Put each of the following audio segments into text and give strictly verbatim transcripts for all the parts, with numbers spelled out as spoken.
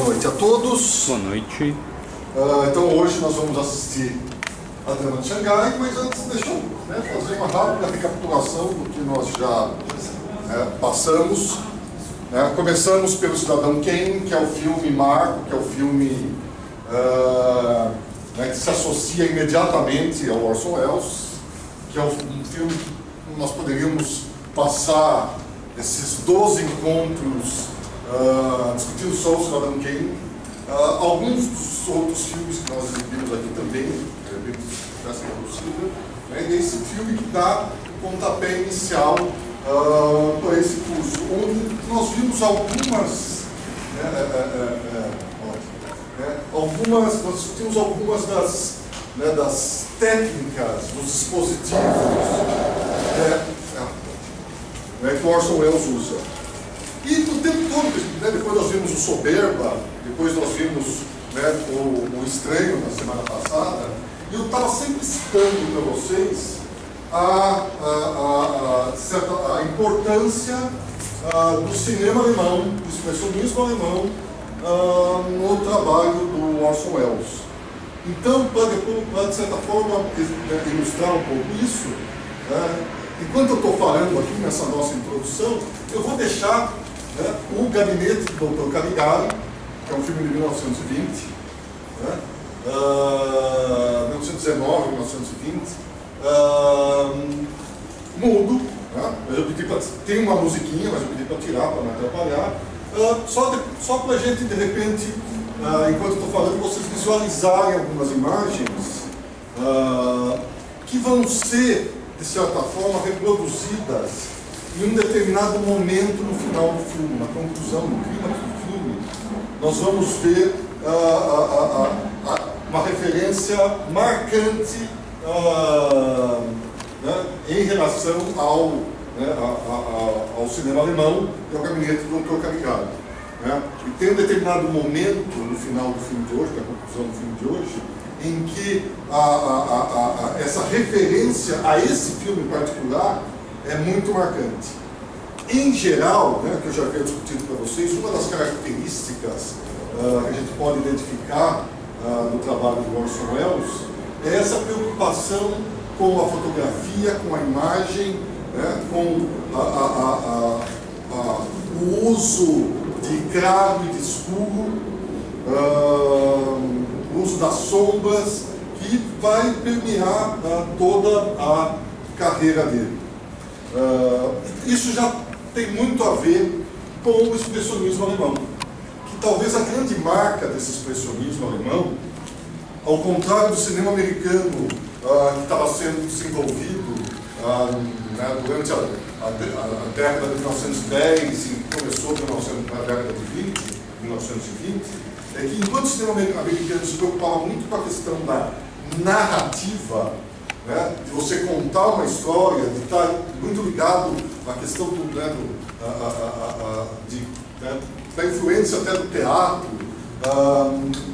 noite a todos. Boa noite. Uh, então hoje nós vamos assistir a Dama de Xangai, mas antes deixa eu né, fazer uma rápida recapitulação do que nós já né, passamos. Né? Começamos pelo Cidadão Kane, que é o filme marco, que é o filme uh, né, que se associa imediatamente ao Orson Welles, que é um filme que nós poderíamos passar esses doze encontros uh, discutindo só o Cidadão Kane. Uh, alguns dos outros filmes que nós exibimos aqui também, se é possível, né, e esse filme que dá o pontapé inicial uh, para esse curso, onde nós vimos algumas, né, é, é, é, é, algumas, nós discutimos algumas das, né, das técnicas, dos dispositivos né, né, que o Orson Welles usa. E no tempo todo, né, depois nós vimos o Soberba, depois nós vimos né, o, o Estranho na semana passada, e eu estava sempre citando para vocês a, a, a, certa, a importância a, do cinema alemão, do expressionismo alemão a, no trabalho do Orson Welles. Então, para de certa forma ilustrar um pouco isso, né, enquanto eu estou falando aqui nessa nossa introdução, eu vou deixar né, o Gabinete do doutor Caligari, que é um filme de mil novecentos e vinte, né, uh, mil novecentos e dezenove, mil novecentos e vinte, uh, mudo, né, eu pedi pra, tem uma musiquinha, mas eu pedi para tirar, para não atrapalhar, uh, só, só para a gente, de repente, uh, enquanto eu estou falando, vocês visualizarem algumas imagens uh, que vão ser, de certa forma, reproduzidas em um determinado momento no final do filme, na conclusão, no clímax do filme. Nós vamos ver uh, uh, uh, uh, uma referência marcante uh, né, em relação ao, né, a, a, a, ao cinema alemão e ao Gabinete do doutor Caligari. Né? E tem um determinado momento no final do filme de hoje, na conclusão do filme de hoje, em que a, a, a, a, essa referência a esse filme em particular é muito marcante. Em geral, né, que eu já havia discutido para vocês, uma das características uh, que a gente pode identificar uh, no trabalho do Orson Welles é essa preocupação com a fotografia, com a imagem, né, com a, a, a, a, o uso de claro e de escuro, uh, o uso das sombras, que vai permear uh, toda a carreira dele. Uh, isso já tem muito a ver com o expressionismo alemão, que talvez a grande marca desse expressionismo alemão, ao contrário do cinema americano uh, que estava sendo desenvolvido uh, né, durante a, a, a década de mil novecentos e dez e começou na década de vinte, mil novecentos e vinte, é que enquanto o cinema americano se preocupava muito com a questão da narrativa, né, de você contar uma história, de estar muito ligado à questão do, né, do, a, a, a, de, né, da influência até do teatro, a,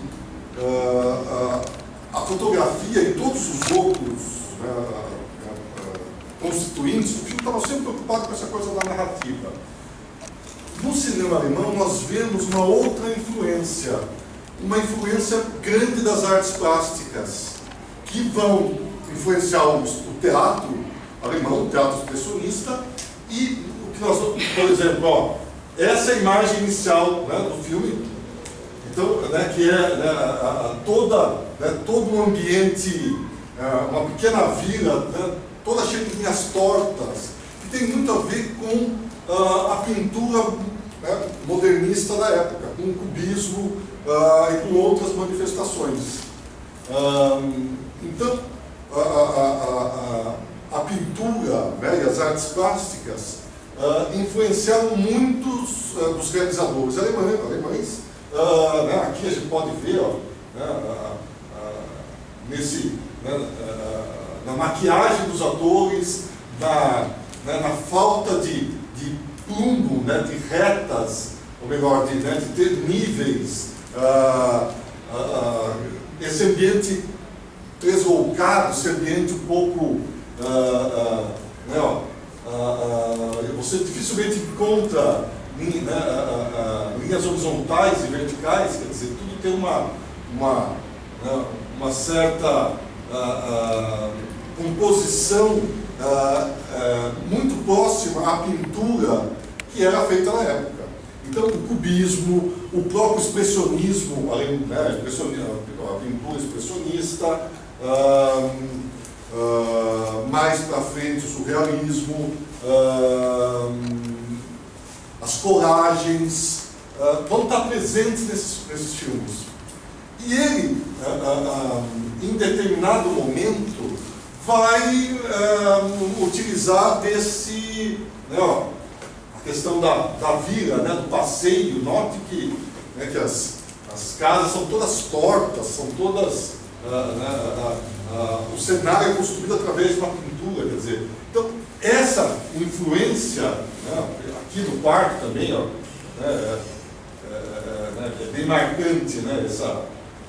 a, a, a fotografia e todos os outros né, a, a, constituintes, o filme estava sempre preocupado com essa coisa da narrativa. No cinema alemão nós vemos uma outra influência, uma influência grande das artes plásticas, que vão influenciar o teatro alemão, o teatro expressionista, e o que nós vamos, por exemplo, ó, essa é a imagem inicial né, do filme, então, né, que é né, a, a, toda, né, todo um ambiente, a, uma pequena vila, né, toda cheia de linhas tortas, que tem muito a ver com a, a pintura né, modernista da época, com o cubismo a, e com outras manifestações. A, então, A, a, a, a pintura né, e as artes plásticas uh, influenciaram muitos uh, dos realizadores alemães. alemães. Uh, né, aqui a gente pode ver ó, né, uh, uh, nesse, né, uh, na maquiagem dos atores, na, né, na falta de, de plumbo, né, de retas, ou melhor, de, né, de ter níveis, uh, uh, uh, esse ambiente tresloucado, esse ambiente um pouco, uh, uh, né, ó, uh, uh, você dificilmente encontra em, né, uh, uh, linhas horizontais e verticais, quer dizer, tudo tem uma, uma, né, uma certa uh, uh, composição uh, uh, muito próxima à pintura que era feita na época. Então, o cubismo, o próprio expressionismo, além, né, a pintura expressionista, uh, uh, mais para frente o surrealismo, uh, as colagens, uh, vão estar presentes nesses, nesses filmes. E ele, uh, uh, uh, em determinado momento, vai uh, utilizar desse, né, ó, a questão da, da vila, né, do passeio. Note que, né, que as, as casas são todas tortas, são todas... Uh, uh, uh, uh, o cenário é construído através de uma pintura, quer dizer... Então, essa influência, né, aqui no quarto também, ó, né, é, é, é bem marcante, né, essa...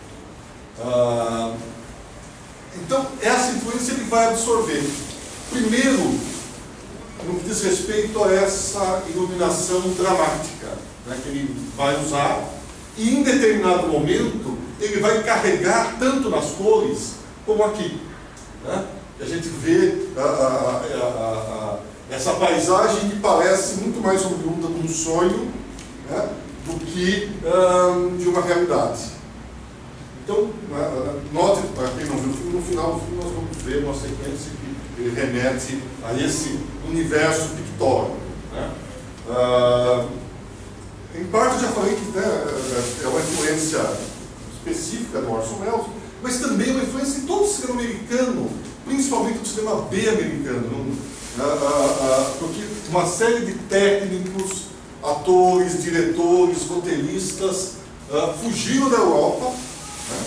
Uh, então, essa influência ele vai absorver. Primeiro, no que diz respeito a essa iluminação dramática, né, que ele vai usar, e em determinado momento ele vai carregar tanto nas cores como aqui, né? A gente vê a, a, a, a, essa paisagem que parece muito mais oriunda de um sonho, né, do que um, de uma realidade. Então, note, para quem não viu o filme, no final do filme nós vamos ver uma sequência que ele remete a esse universo pictórico, né? Uh, em parte eu já falei que, né, é uma influência específica do Orson Welles, mas também uma influência em todo o cinema americano, principalmente do cinema B americano, uh, uh, uh, porque uma série de técnicos, atores, diretores, roteiristas uh, fugiram da Europa, né?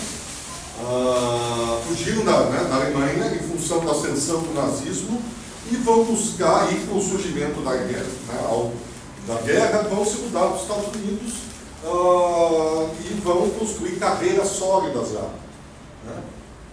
uh, fugiram da, né, da Alemanha em função da ascensão do nazismo e vão buscar, aí com o surgimento da guerra, né, ao, da guerra, vão se mudar para os Estados Unidos uh, e vão construir carreiras sólidas lá, né?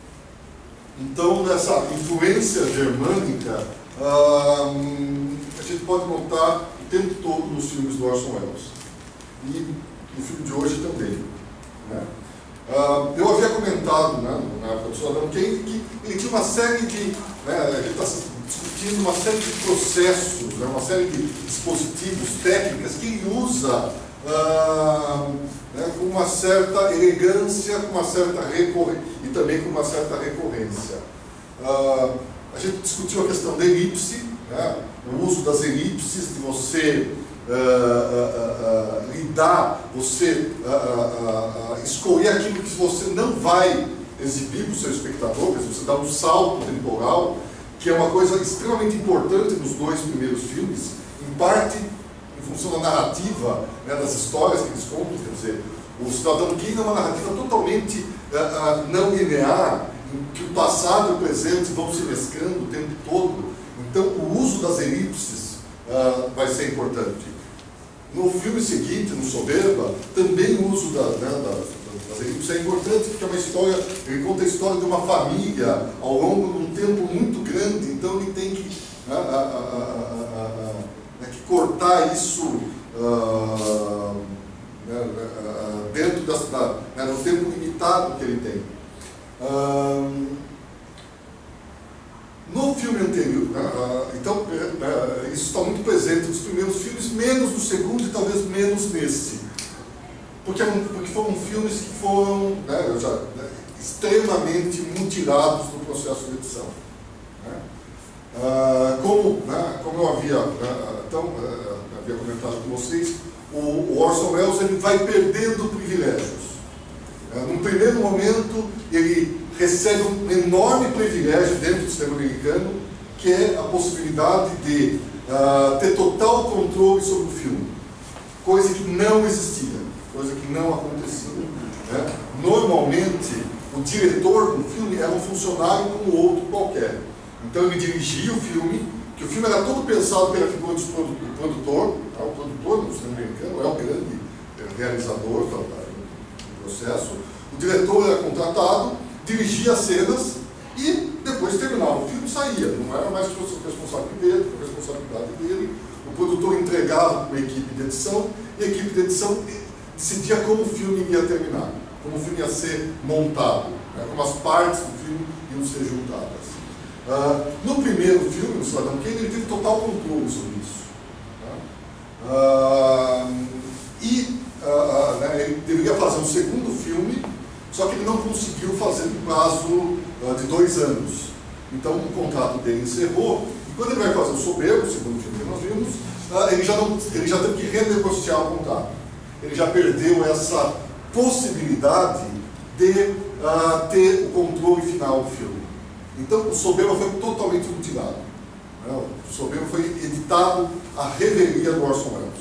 Então, nessa influência germânica, uh, a gente pode notar o tempo todo nos filmes do Orson Welles. E no filme de hoje também, né? Uh, eu havia comentado, né, na época do Cidadão Kane, que ele tinha uma série de... Né, a gente está discutindo uma série de processos, né, uma série de dispositivos, técnicas que ele usa uh, né, com uma certa elegância, com uma certa recorrência, e também com uma certa recorrência. Uh, a gente discutiu a questão da elipse, né, o uso das elipses, de você uh, uh, uh, uh, lidar, você uh, uh, uh, escolher aquilo que você não vai exibir para o seu espectador, quer dizer, você dá um salto temporal, que é uma coisa extremamente importante nos dois primeiros filmes, em parte em função da narrativa, né, das histórias que eles contam. Quer dizer, o Cidadão Kane é uma narrativa totalmente uh, uh, não linear, em que o passado e o presente vão se mesclando o tempo todo. Então, o uso das elipses uh, vai ser importante. No filme seguinte, no Soberba, também o uso da, né, da das elipses é importante, porque é uma história, ele conta a história de uma família ao longo de um tempo muito grande, então ele tem que, uh, uh, uh, uh, uh, uh, que cortar isso uh, uh, dentro da, da, né, do tempo limitado que ele tem. Uh, no filme anterior, uh, então, uh, isso está muito presente nos primeiros filmes, menos no segundo e talvez menos nesse. Porque, porque foram filmes que foram, né, já, né, extremamente mutilados no processo de edição. Né? Uh, como, né, como eu havia, uh, então, uh, havia comentado com vocês, o, o Orson Welles ele vai perdendo privilégios. Uh, num primeiro momento, ele recebe um enorme privilégio dentro do cinema americano, que é a possibilidade de uh, ter total controle sobre o filme, coisa que não existia. Coisa que não acontecia. Né? Normalmente, o diretor do filme era um funcionário como outro qualquer. Então ele dirigia o filme, que o filme era todo pensado pela figura do produtor, tá? O produtor do cinema americano é o grande realizador do, do processo. O diretor era contratado, dirigia as cenas e depois terminava o filme e saía. Não era mais responsabilidade dele, responsabilidade dele. O produtor entregava para uma equipe de edição e a equipe de edição decidia como o filme ia terminar, como o filme ia ser montado, né, como as partes do filme iam ser juntadas. Uh, no primeiro filme, o Cidadão Kane, ele teve total controle sobre isso. Né? Uh, e uh, uh, né, ele deveria fazer um segundo filme, só que ele não conseguiu fazer no prazo uh, de dois anos. Então o contrato dele encerrou, e quando ele vai fazer o Soberbo, o segundo filme que nós vimos, uh, ele, já não, ele já teve que renegociar o contrato. Ele já perdeu essa possibilidade de uh, ter o controle final do filme. Então o Soberbo foi totalmente mutilado. Né? O Soberbo foi editado à revelia do Orson Welles.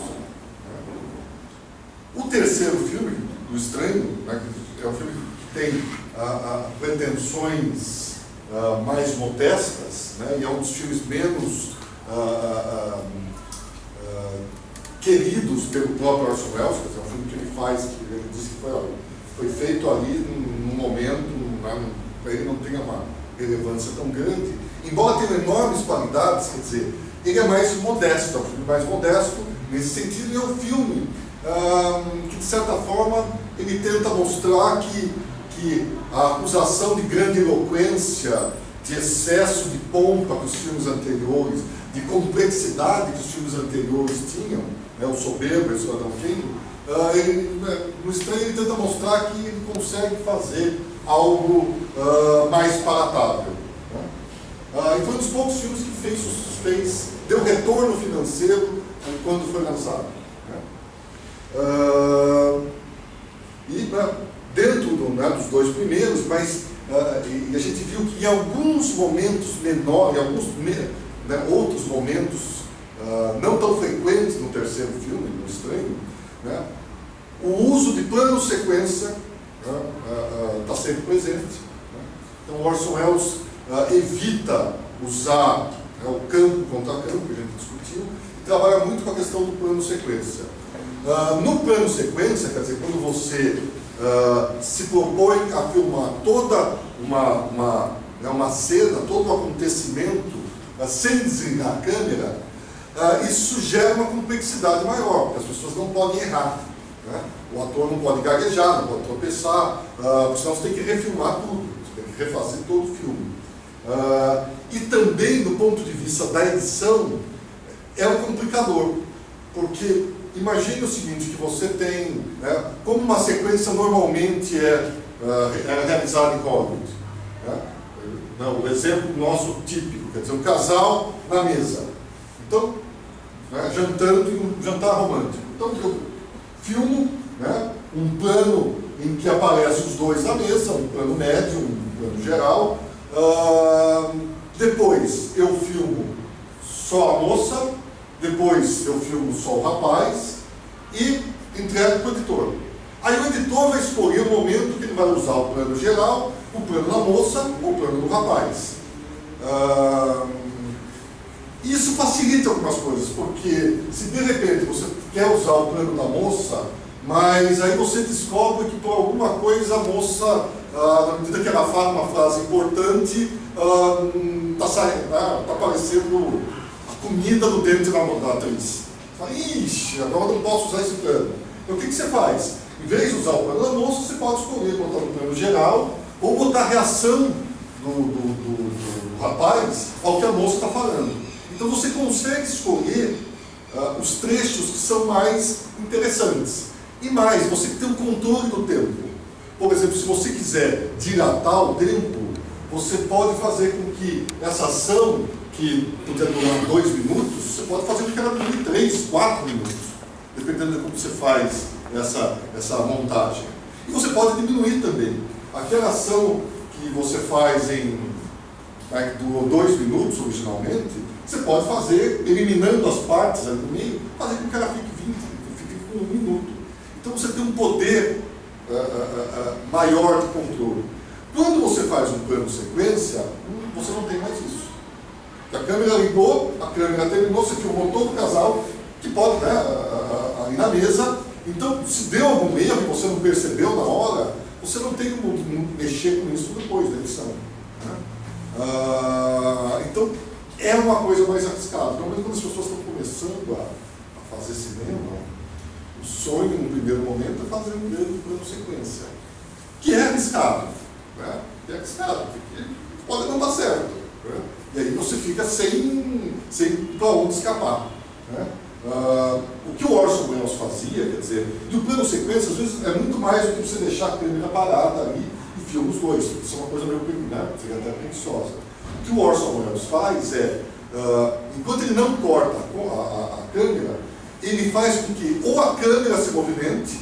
O terceiro filme, O Estranho, né, é um filme que tem uh, uh, pretensões uh, mais modestas, né, e é um dos filmes menos uh, uh, uh, queridos pelo próprio Orson Welles. Quer dizer, é um filme que ele faz, que ele disse que foi, foi feito ali num, num momento, né, para ele não tenha uma relevância tão grande, embora tenha enormes qualidades. Quer dizer, ele é mais modesto, é um filme mais modesto nesse sentido, e é um filme um, que, de certa forma, ele tenta mostrar que, que a acusação de grande eloquência, de excesso de pompa que os filmes anteriores, de complexidade que os filmes anteriores tinham, né, o Soberbo e o Cidadão Kane, uh, ele, né, no Estranho ele tenta mostrar que ele consegue fazer algo uh, mais palatável. Né? Uh, e foi um dos poucos filmes que fez, fez, deu retorno financeiro uh, quando foi lançado. Né? Uh, e né, dentro do, né, dos dois primeiros, mas uh, e a gente viu que em alguns momentos menores, em alguns né, outros momentos uh, não tão frequentes no terceiro filme, no Estranho, né, o uso de plano sequência está uh, uh, uh, sempre presente. Né? Então, Orson Welles uh, evita usar né, o campo contra campo, que a gente discutiu, e trabalha muito com a questão do plano sequência. Uh, no plano sequência, quer dizer, quando você uh, se propõe a filmar toda uma, uma, né, uma cena, todo um acontecimento, uh, sem desligar a câmera, uh, isso gera uma complexidade maior, porque as pessoas não podem errar. Né? O ator não pode gaguejar, não pode tropeçar, uh, senão você tem que refilmar tudo, você tem que refazer todo o filme. Uh, e também, do ponto de vista da edição, é um complicador, porque imagine o seguinte, que você tem, né, como uma sequência normalmente é, uh, é realizada em Hollywood. Né? Não, o exemplo nosso típico, quer dizer, um casal na mesa. Então, né, jantando e um jantar romântico. Então, eu filmo, né, um plano em que aparecem os dois na mesa, um plano médio, um plano geral. Uh, depois eu filmo só a moça, depois eu filmo só o rapaz e entrego para o editor. Aí o editor vai escolher o momento que ele vai usar o plano geral, o plano da moça ou o plano do rapaz. Uh, isso facilita algumas coisas, porque se de repente você quer usar o plano da moça, mas aí você descobre que por alguma coisa a moça, ah, na medida que ela fala uma frase importante, está ah, saindo, tá, tá aparecendo a comida no dente da, da atriz. Fala, ixi, agora não posso usar esse plano. Então o que, que você faz? Em vez de usar o plano da moça, você pode escolher botar no plano geral ou botar a reação do, do, do, do rapaz ao que a moça está falando. Então você consegue escolher uh, os trechos que são mais interessantes. E mais, você tem um controle do tempo. Por exemplo, se você quiser dilatar o tempo, você pode fazer com que essa ação, que podia durar dois minutos, você pode fazer com que ela dure três, quatro minutos, dependendo de como você faz essa, essa montagem. E você pode diminuir também. Aquela ação que você faz em né, que durou dois minutos originalmente, você pode fazer, eliminando as partes ali no meio, fazer com que ela fique vinte, fique com um minuto. Então você tem um poder uh, uh, uh, maior de controle. Quando você faz um plano sequência, você não tem mais isso. A câmera ligou, a câmera terminou, você filmou todo o casal, que pode, né, uh, uh, ali na mesa. Então, se deu algum erro e você não percebeu na hora, você não tem como mexer com isso depois da edição. Né? Uh, então, é uma coisa mais arriscada. Normalmente, quando as pessoas estão começando a, a fazer cinema, O sonho, no primeiro momento, é fazer um grande plano sequência, que é arriscado, né? Que é arriscado, porque pode não dar certo, né? E aí você fica sem, sem para onde escapar, né? Uh, o que o Orson Welles fazia, quer dizer, e o plano sequência, às vezes, é muito mais do que você deixar a câmera parada ali e filma os dois. Isso é uma coisa meio, né, seria até preguiçosa. O que o Orson Welles faz é, uh, enquanto ele não corta a, a, a câmera, ele faz com que ou a câmera se movimente,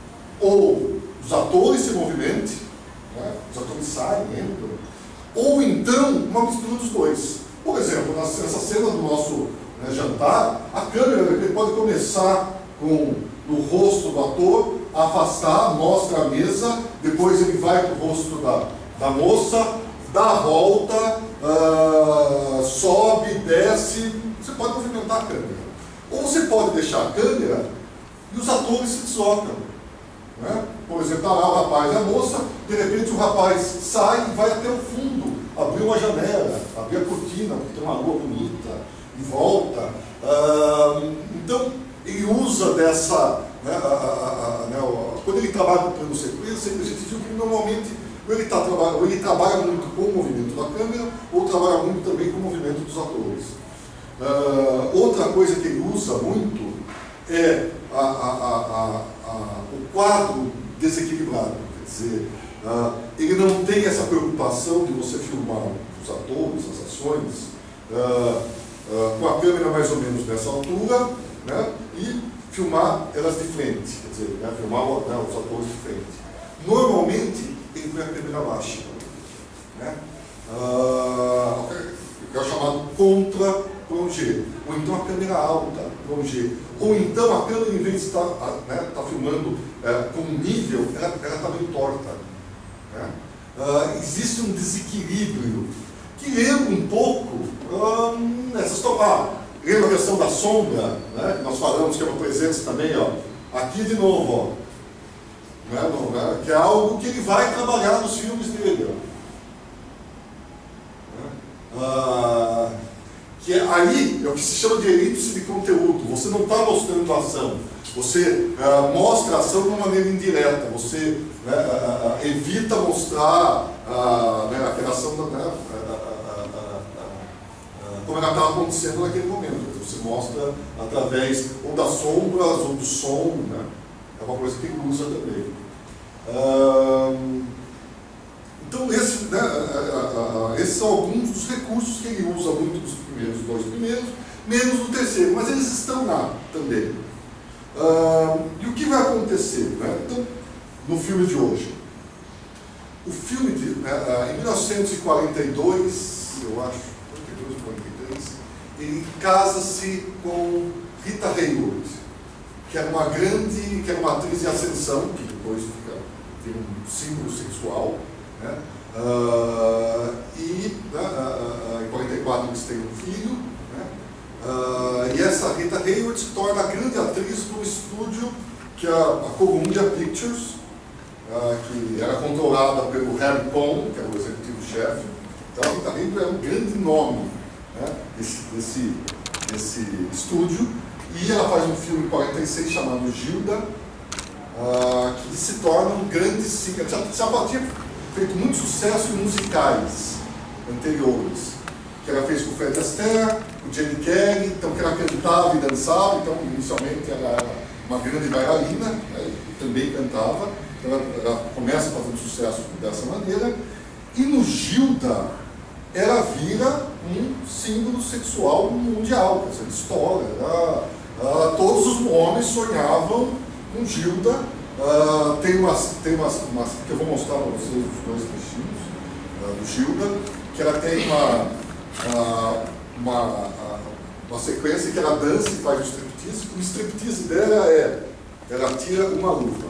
ou os atores se movimentem, né, os atores saem, entram, ou então uma mistura dos dois. Por exemplo, nessa cena do nosso, né, jantar, a câmera ele pode começar com o rosto do ator, afastar, mostra a mesa, depois ele vai para o rosto da, da moça, dá a volta, uh, sobe, desce, você pode movimentar a câmera. Ou você pode deixar a câmera e os atores se deslocam, né? Por exemplo, está lá o rapaz e a moça, de repente o rapaz sai e vai até o fundo, abrir uma janela, abrir a cortina, porque tem uma rua bonita, e volta. Uh, então, ele usa dessa, né, a, a, a, né, quando ele trabalha com o plano sequência, a gente viu que normalmente ou ele, tá, ou ele trabalha muito com o movimento da câmera, ou trabalha muito também com o movimento dos atores. Uh, outra coisa que ele usa muito é a, a, a, a, o quadro desequilibrado, quer dizer, uh, ele não tem essa preocupação de você filmar os atores, as ações, uh, uh, com a câmera mais ou menos nessa altura, né, e filmar elas de frente, quer dizer, né, filmar, né, os atores de frente. Normalmente, ele põe a câmera baixa, né, uh, que é o chamado contra-plongé, ou então a câmera alta, plongé, ou então a câmera, em vez de estar, né, tá filmando é, com um nível, ela está meio torta, né? Uh, existe um desequilíbrio que lembra um pouco hum, essas ah, lembra a questão da sombra, né? Nós falamos que é uma presença também, ó, aqui de novo, ó, né, não, né, que é algo que ele vai trabalhar nos filmes dele, ó. Uh, que é, aí é o que se chama de elipse de conteúdo. Você não está mostrando a ação, você uh, mostra a ação de uma maneira indireta, você, né, uh, uh, evita mostrar uh, né, aquela ação, né, uh, uh, uh, uh, como ela está acontecendo naquele momento. Você mostra através ou das sombras ou do som, né? É uma coisa que ele usa também. Uh, Então, esse, né, a, a, a, esses são alguns dos recursos que ele usa muito nos primeiros dois primeiros, menos no terceiro, mas eles estão lá também. Uh, e o que vai acontecer, né? Então, no filme de hoje? O filme, de, né, em mil novecentos e quarenta e dois, eu acho, quarenta e dois, quarenta e três, ele casa-se com Rita Hayworth, que era uma grande, que era uma atriz de ascensão, que depois fica, vira um símbolo sexual. Né? Uh, e né, uh, uh, em quarenta e quatro eles têm um filho, né? uh, e essa Rita Hayworth se torna a grande atriz do estúdio que é a, a Columbia Pictures, uh, que era controlada pelo Harry Cohn, que era o executivo-chefe. Então a Rita Hayworth é um grande nome, né, desse, desse, desse estúdio, e ela faz um filme em quarenta e seis chamado Gilda, uh, que se torna um grande single. Já, já tinha feito muito sucesso em musicais anteriores, que ela fez com o Fred Astaire, com o Jenny Kelly, então que ela cantava e dançava, então inicialmente ela era uma grande bailarina, né, e também cantava, então ela, ela começa fazendo sucesso dessa maneira, e no Gilda ela vira um símbolo sexual mundial, quer dizer, estoura, ela, ela, todos os homens sonhavam com Gilda. Uh, tem umas, tem umas, umas que eu vou mostrar para vocês os dois trechinhos uh, do Gilda, que ela tem uma, uh, uma, uh, uma sequência que ela dança e faz o striptease. O striptease dela é, ela tira uma luva.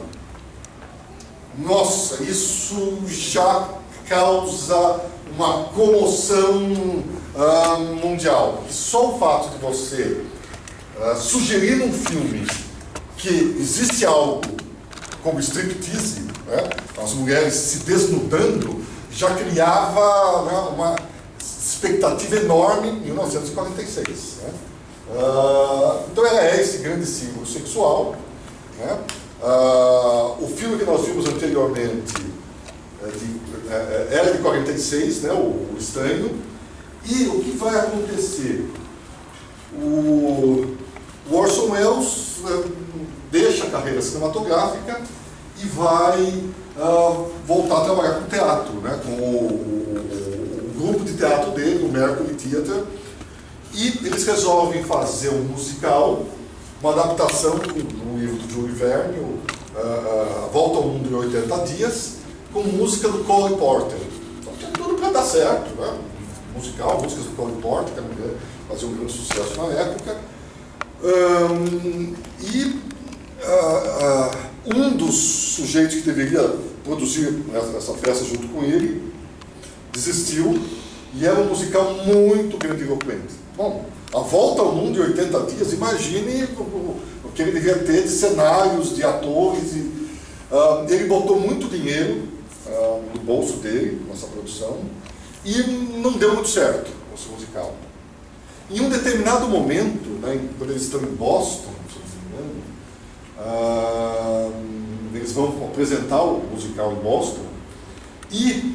Nossa, isso já causa uma comoção uh, mundial. Porque só o fato de você uh, sugerir num filme que existe algo como striptease, né, as mulheres se desnudando, já criava, né, uma expectativa enorme em mil novecentos e quarenta e seis. Né? Uh, então ela é esse grande símbolo sexual. Né? Ah, o filme que nós vimos anteriormente é de, é, era de quarenta e seis, né? o, o Estranho. E o que vai acontecer? O, o Orson Welles é, deixa a carreira cinematográfica e vai ah, voltar a trabalhar com teatro, né? com o, o, o grupo de teatro dele, o Mercury Theatre. E eles resolvem fazer um musical, uma adaptação do livro do Jules Verne, o, uh, Volta ao Mundo em oitenta dias, com música do Cole Porter. Então tem tudo para dar certo, né? Musical, músicas do Cole Porter, que fazia um grande sucesso na época. Um, e uh, uh, um dos sujeitos que deveria produzir essa, essa peça junto com ele desistiu, e era um musical muito grandiloquente. Bom, a Volta ao Mundo em oitenta dias, imagine o, o que ele devia ter de cenários, de atores. E, uh, ele botou muito dinheiro uh, no bolso dele, nessa produção, e não deu muito certo esse musical. Em um determinado momento, né, quando eles estão em Boston, se não me engano, uh, eles vão apresentar o musical em Boston, e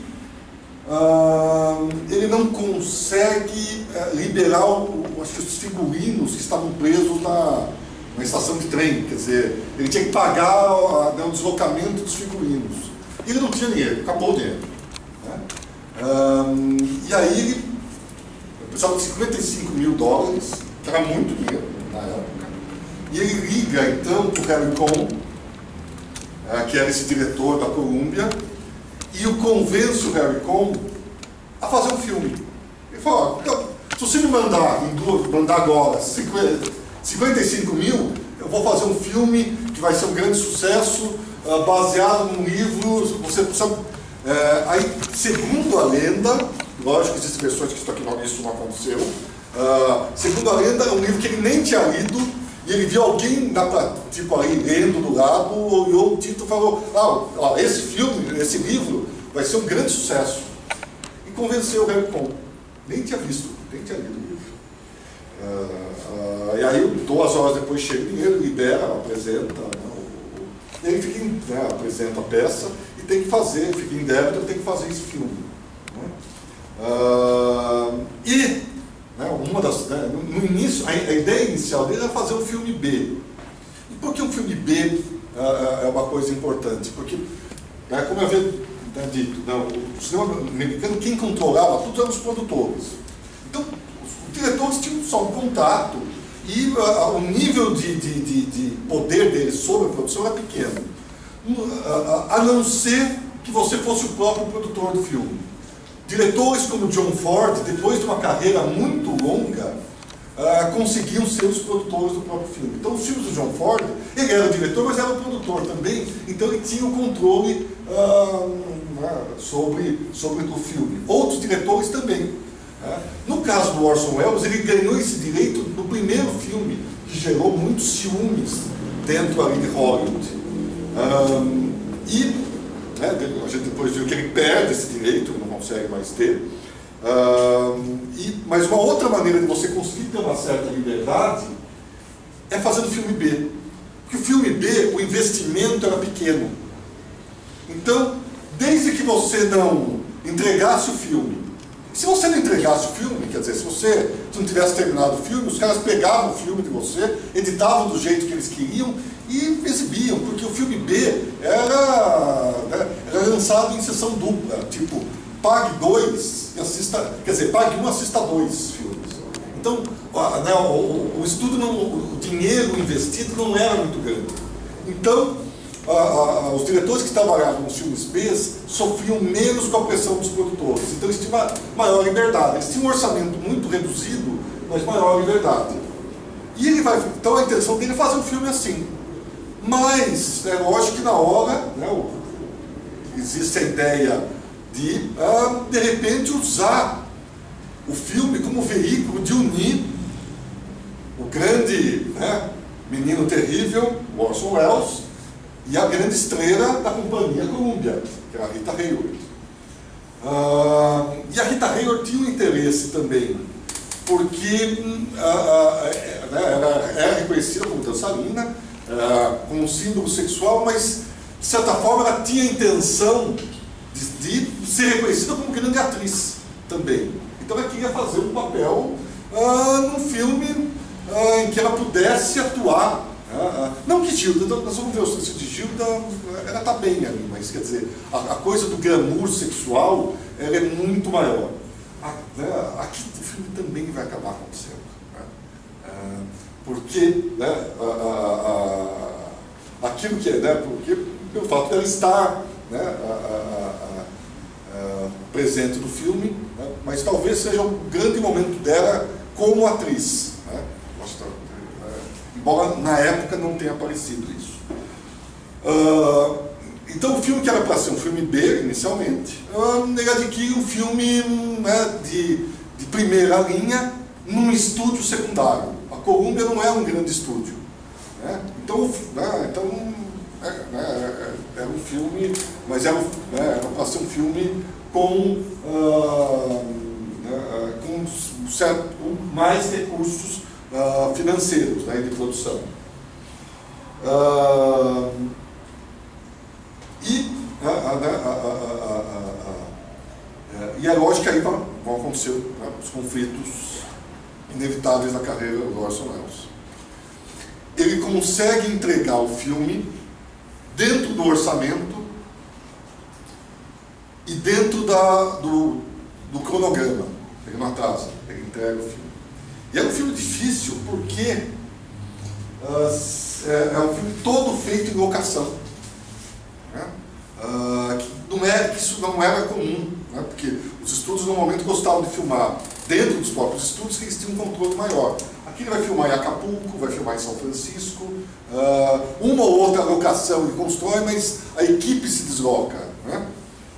Uh, ele não consegue uh, liberar o, acho que os figurinos que estavam presos na, na estação de trem. Quer dizer, ele tinha que pagar uh, né, o deslocamento dos figurinos. E ele não tinha dinheiro, acabou o dinheiro. Né? Uh, e aí ele precisava de cinquenta e cinco mil dólares, que era muito dinheiro na época. E ele liga então para o Harry Cohn, uh, que era esse diretor da Columbia, e o convence o Harry Cohn a fazer um filme. Ele falou, se você me mandar, mandar agora cinquenta e cinco mil, eu vou fazer um filme que vai ser um grande sucesso, uh, baseado num livro, você precisa... É, aí, segundo a lenda, lógico que existem versões que isso, aqui não, isso não aconteceu, uh, segundo a lenda, é um livro que ele nem tinha lido, e ele viu alguém, tipo, aí, lendo do lado, olhou o título e falou, ah, ó, esse filme, esse livro, vai ser um grande sucesso. E convenceu o Harry Cohn. Nem tinha visto, nem tinha lido o livro. Uh, uh, e aí, duas horas depois, chega o dinheiro, libera, apresenta, né, o, o, e aí fica, né, apresenta a peça, e tem que fazer, fica em débito, tem que fazer esse filme. Né? Uh, e... Né, uma das, né, no, no início, a, a ideia inicial dele era fazer um filme B. E por que um filme B uh, é uma coisa importante? Porque, né, como eu havia né, dito, né, o cinema americano, quem controlava tudo eram os produtores. Então, os, os diretores tinham só um contato e uh, o nível de, de, de, de poder deles sobre a produção era pequeno. Uh, uh, a não ser que você fosse o próprio produtor do filme. Diretores como John Ford, depois de uma carreira muito longa, uh, conseguiam ser os produtores do próprio filme. Então, os filmes do John Ford, ele era o diretor, mas era o produtor também, então ele tinha o controle uh, uh, sobre, sobre o filme. Outros diretores também. Uh, no caso do Orson Welles, ele ganhou esse direito no primeiro filme, que gerou muitos ciúmes dentro ali de Hollywood. Uh, e Né, a gente depois viu que ele perde esse direito, não consegue mais ter. Uh, e, mas uma outra maneira de você conseguir ter uma certa liberdade é fazendo filme B. Porque o filme B, o investimento era pequeno. Então, desde que você não entregasse o filme, se você não entregasse o filme, quer dizer, se você se não tivesse terminado o filme, os caras pegavam o filme de você, editavam do jeito que eles queriam e exibiam, porque o filme B era, era lançado em sessão dupla, tipo, pague dois e assista, quer dizer, pague um, assista dois filmes. Então, a, né, o, o estudo, não, o dinheiro investido não era muito grande. Então, a, a, os diretores que trabalhavam nos filmes B sofriam menos com a pressão dos produtores, então eles tinham uma maior liberdade, eles tinham um orçamento muito reduzido, mas maior liberdade. E ele vai, então a intenção dele é fazer um filme assim. Mas, é lógico que na hora, né, o, existe a ideia de, ah, de repente, usar o filme como veículo de unir o grande, né, menino terrível, Orson Welles, e a grande estrela da companhia Columbia, que era a Rita Hayworth. Ah, e a Rita Hayworth tinha um interesse também, porque ah, ah, ela era reconhecida como dançarina, uh, com um símbolo sexual, mas de certa forma ela tinha a intenção de, de ser reconhecida como grande atriz também. Então ela queria fazer um papel uh, num filme uh, em que ela pudesse atuar. Uh, uh, não que Gilda, nós vamos ver o sentido de Gilda, ela está bem ali, mas quer dizer, a, a coisa do glamour sexual ela é muito maior. A, né, aqui o filme também vai acabar acontecendo. Né? Uh, porque né, a, a, a, aquilo que é, né, porque pelo fato dela estar né, a, a, a, a, presente no filme, né, mas talvez seja um grande momento dela como atriz. Né? Embora na época não tenha aparecido isso. Uh, então o filme que era para ser um filme B, inicialmente, uh, ele adquire um filme né, de, de primeira linha num estúdio secundário. A Columbia não é um grande estúdio. Né? Então, né, então é, é, era um filme, mas era, né, era para ser um filme com, uh, uh, com certo, mais recursos Uh, financeiros, né, de produção. Uh, e, uh, uh, uh, uh, uh, e é lógico que aí vão, vão acontecer né, os conflitos inevitáveis na carreira do Orson Welles. Ele consegue entregar o filme dentro do orçamento e dentro da, do, do cronograma. Ele não atrasa, ele entrega o filme. E é um filme difícil porque uh, é, é um filme todo feito em locação. Né? Uh, que não é, que isso não era comum, né? Porque os estúdios normalmente gostavam de filmar dentro dos próprios estúdios, que eles tinham um controle maior. Aqui ele vai filmar em Acapulco, vai filmar em São Francisco, uh, uma ou outra locação ele constrói, mas a equipe se desloca. Né?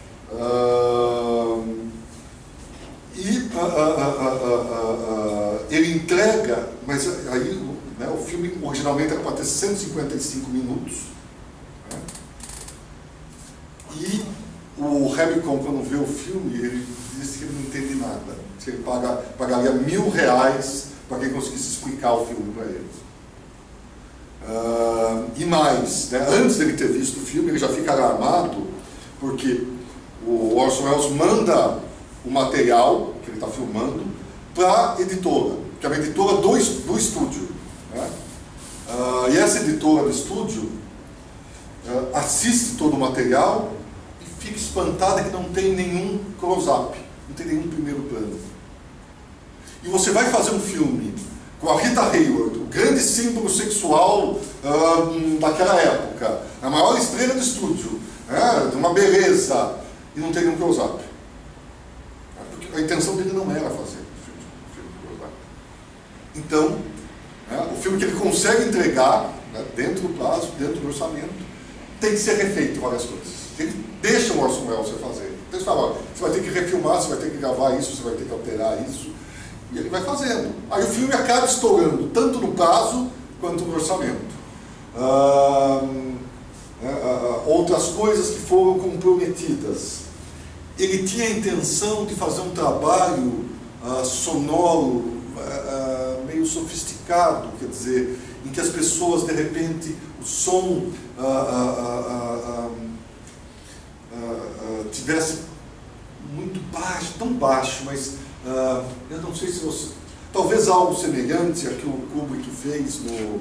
Uh, E uh, uh, uh, uh, uh, ele entrega, mas aí né, o filme originalmente era para ter cento e cinquenta e cinco minutos. Né? E o Hamilton, quando vê o filme, ele disse que ele não entende nada. Que ele paga, pagaria mil reais para quem conseguisse explicar o filme para ele. Uh, e mais, né, antes dele ter visto o filme, ele já fica alarmado, porque o Orson Welles manda o material que ele está filmando para a editora, que é uma editora do, do estúdio. Né? Uh, e essa editora do estúdio uh, assiste todo o material e fica espantada que não tem nenhum close-up, não tem nenhum primeiro plano. E você vai fazer um filme com a Rita Hayworth, o grande símbolo sexual uh, daquela época, a maior estrela do estúdio, né? De uma beleza, e não tem nenhum close-up. A intenção dele não era fazer o filme, o filme de close-up. Então, né, o filme que ele consegue entregar, né, dentro do prazo, dentro do orçamento, tem que ser refeito várias coisas. Ele deixa o Orson Welles fazer. Então, ele fala, você vai ter que refilmar, você vai ter que gravar isso, você vai ter que alterar isso. E ele vai fazendo. Aí o filme acaba estourando, tanto no prazo quanto no orçamento. Ah, ah, outras coisas que foram comprometidas. Ele tinha a intenção de fazer um trabalho uh, sonoro, uh, meio sofisticado, quer dizer, em que as pessoas, de repente, o som uh, uh, uh, uh, uh, tivesse muito baixo, tão baixo, mas uh, eu não sei se você... Talvez algo semelhante a que o Kubrick fez no...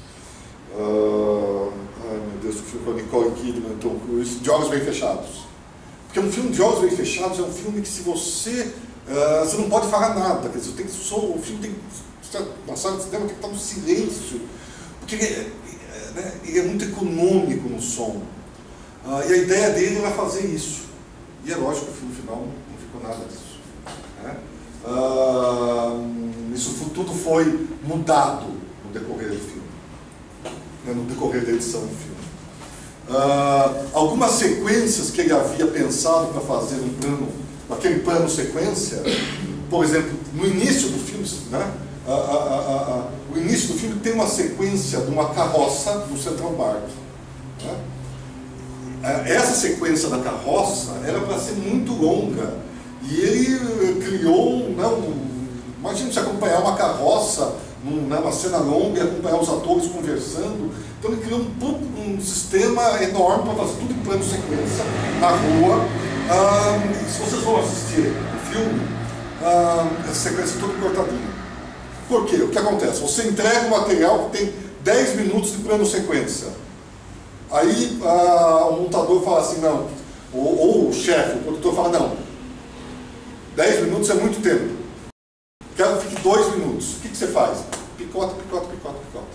Uh, ai meu Deus, que filme com a Nicole Kidman, Tom Cruise, De Olhos Bem Fechados. Porque um filme de olhos bem fechados é um filme que, se você... Uh, você não pode falar nada, quer dizer, tem que, o filme tem que... Na sala de cinema tem que estar no silêncio, porque ele é, né, ele é muito econômico no som. Uh, e a ideia dele era fazer isso. E é lógico que o filme final não ficou nada disso. Né? Uh, isso tudo foi mudado no decorrer do filme, né, no decorrer da edição do filme. Uh, algumas sequências que ele havia pensado para fazer um plano, aquele plano sequência, por exemplo, no início do filme, né, uh, uh, uh, uh, o início do filme tem uma sequência de uma carroça no Central Park. Né? Uh, essa sequência da carroça era para ser muito longa e ele criou, né, um, imagina você acompanhar uma carroça numa uma cena longa e acompanhar os atores conversando. Então ele criou um, um sistema enorme para fazer tudo em plano sequência, na rua. Ah, se vocês vão assistir o filme, ah, essa sequência é toda cortadinha. Por quê? O que acontece? Você entrega um material que tem dez minutos de plano sequência. Aí ah, o montador fala assim, não, ou, ou o chefe, o produtor fala, não, dez minutos é muito tempo. Quero que fique dois minutos. O que, que você faz? Picota, picota, picota, picota.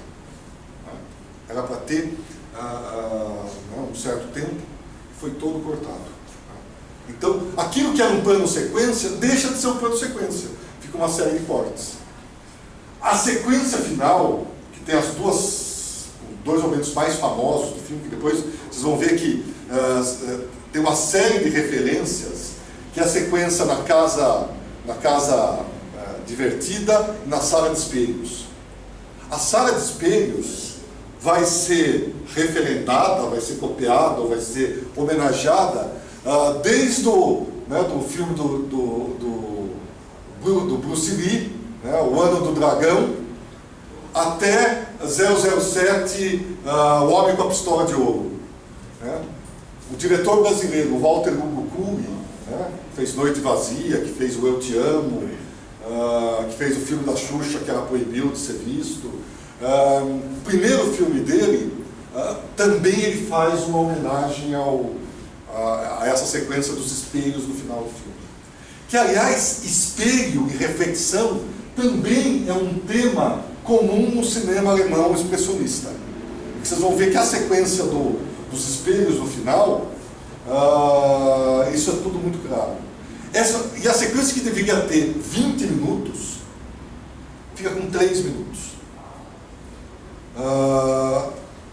Era para ter ah, ah, um certo tempo, foi todo cortado. Então, aquilo que era um plano sequência, deixa de ser um plano sequência. Fica uma série de cortes. A sequência final, que tem as duas, dois momentos mais famosos do filme, que depois vocês vão ver que uh, tem uma série de referências, que é a sequência na casa, na casa uh, divertida e na sala de espelhos. A sala de espelhos vai ser referendada, vai ser copiada, vai ser homenageada uh, desde o né, do filme do, do, do, do Bruce Lee, né, O Ano do Dragão, até zero zero sete, uh, O Homem com a Pistola de Ouro. Né? O diretor brasileiro, Walter Hugo Cury, né, que fez Noite Vazia, que fez o Eu Te Amo, uh, que fez o filme da Xuxa, que era proibido de ser visto. Uh, o primeiro filme dele, uh, também ele faz uma homenagem ao, a, a essa sequência dos espelhos no final do filme. Que, aliás, espelho e reflexão também é um tema comum no cinema alemão expressionista. Vocês vão ver que a sequência do, dos espelhos no final, uh, isso é tudo muito claro. Essa, e a sequência que deveria ter vinte minutos, fica com três minutos. Uh,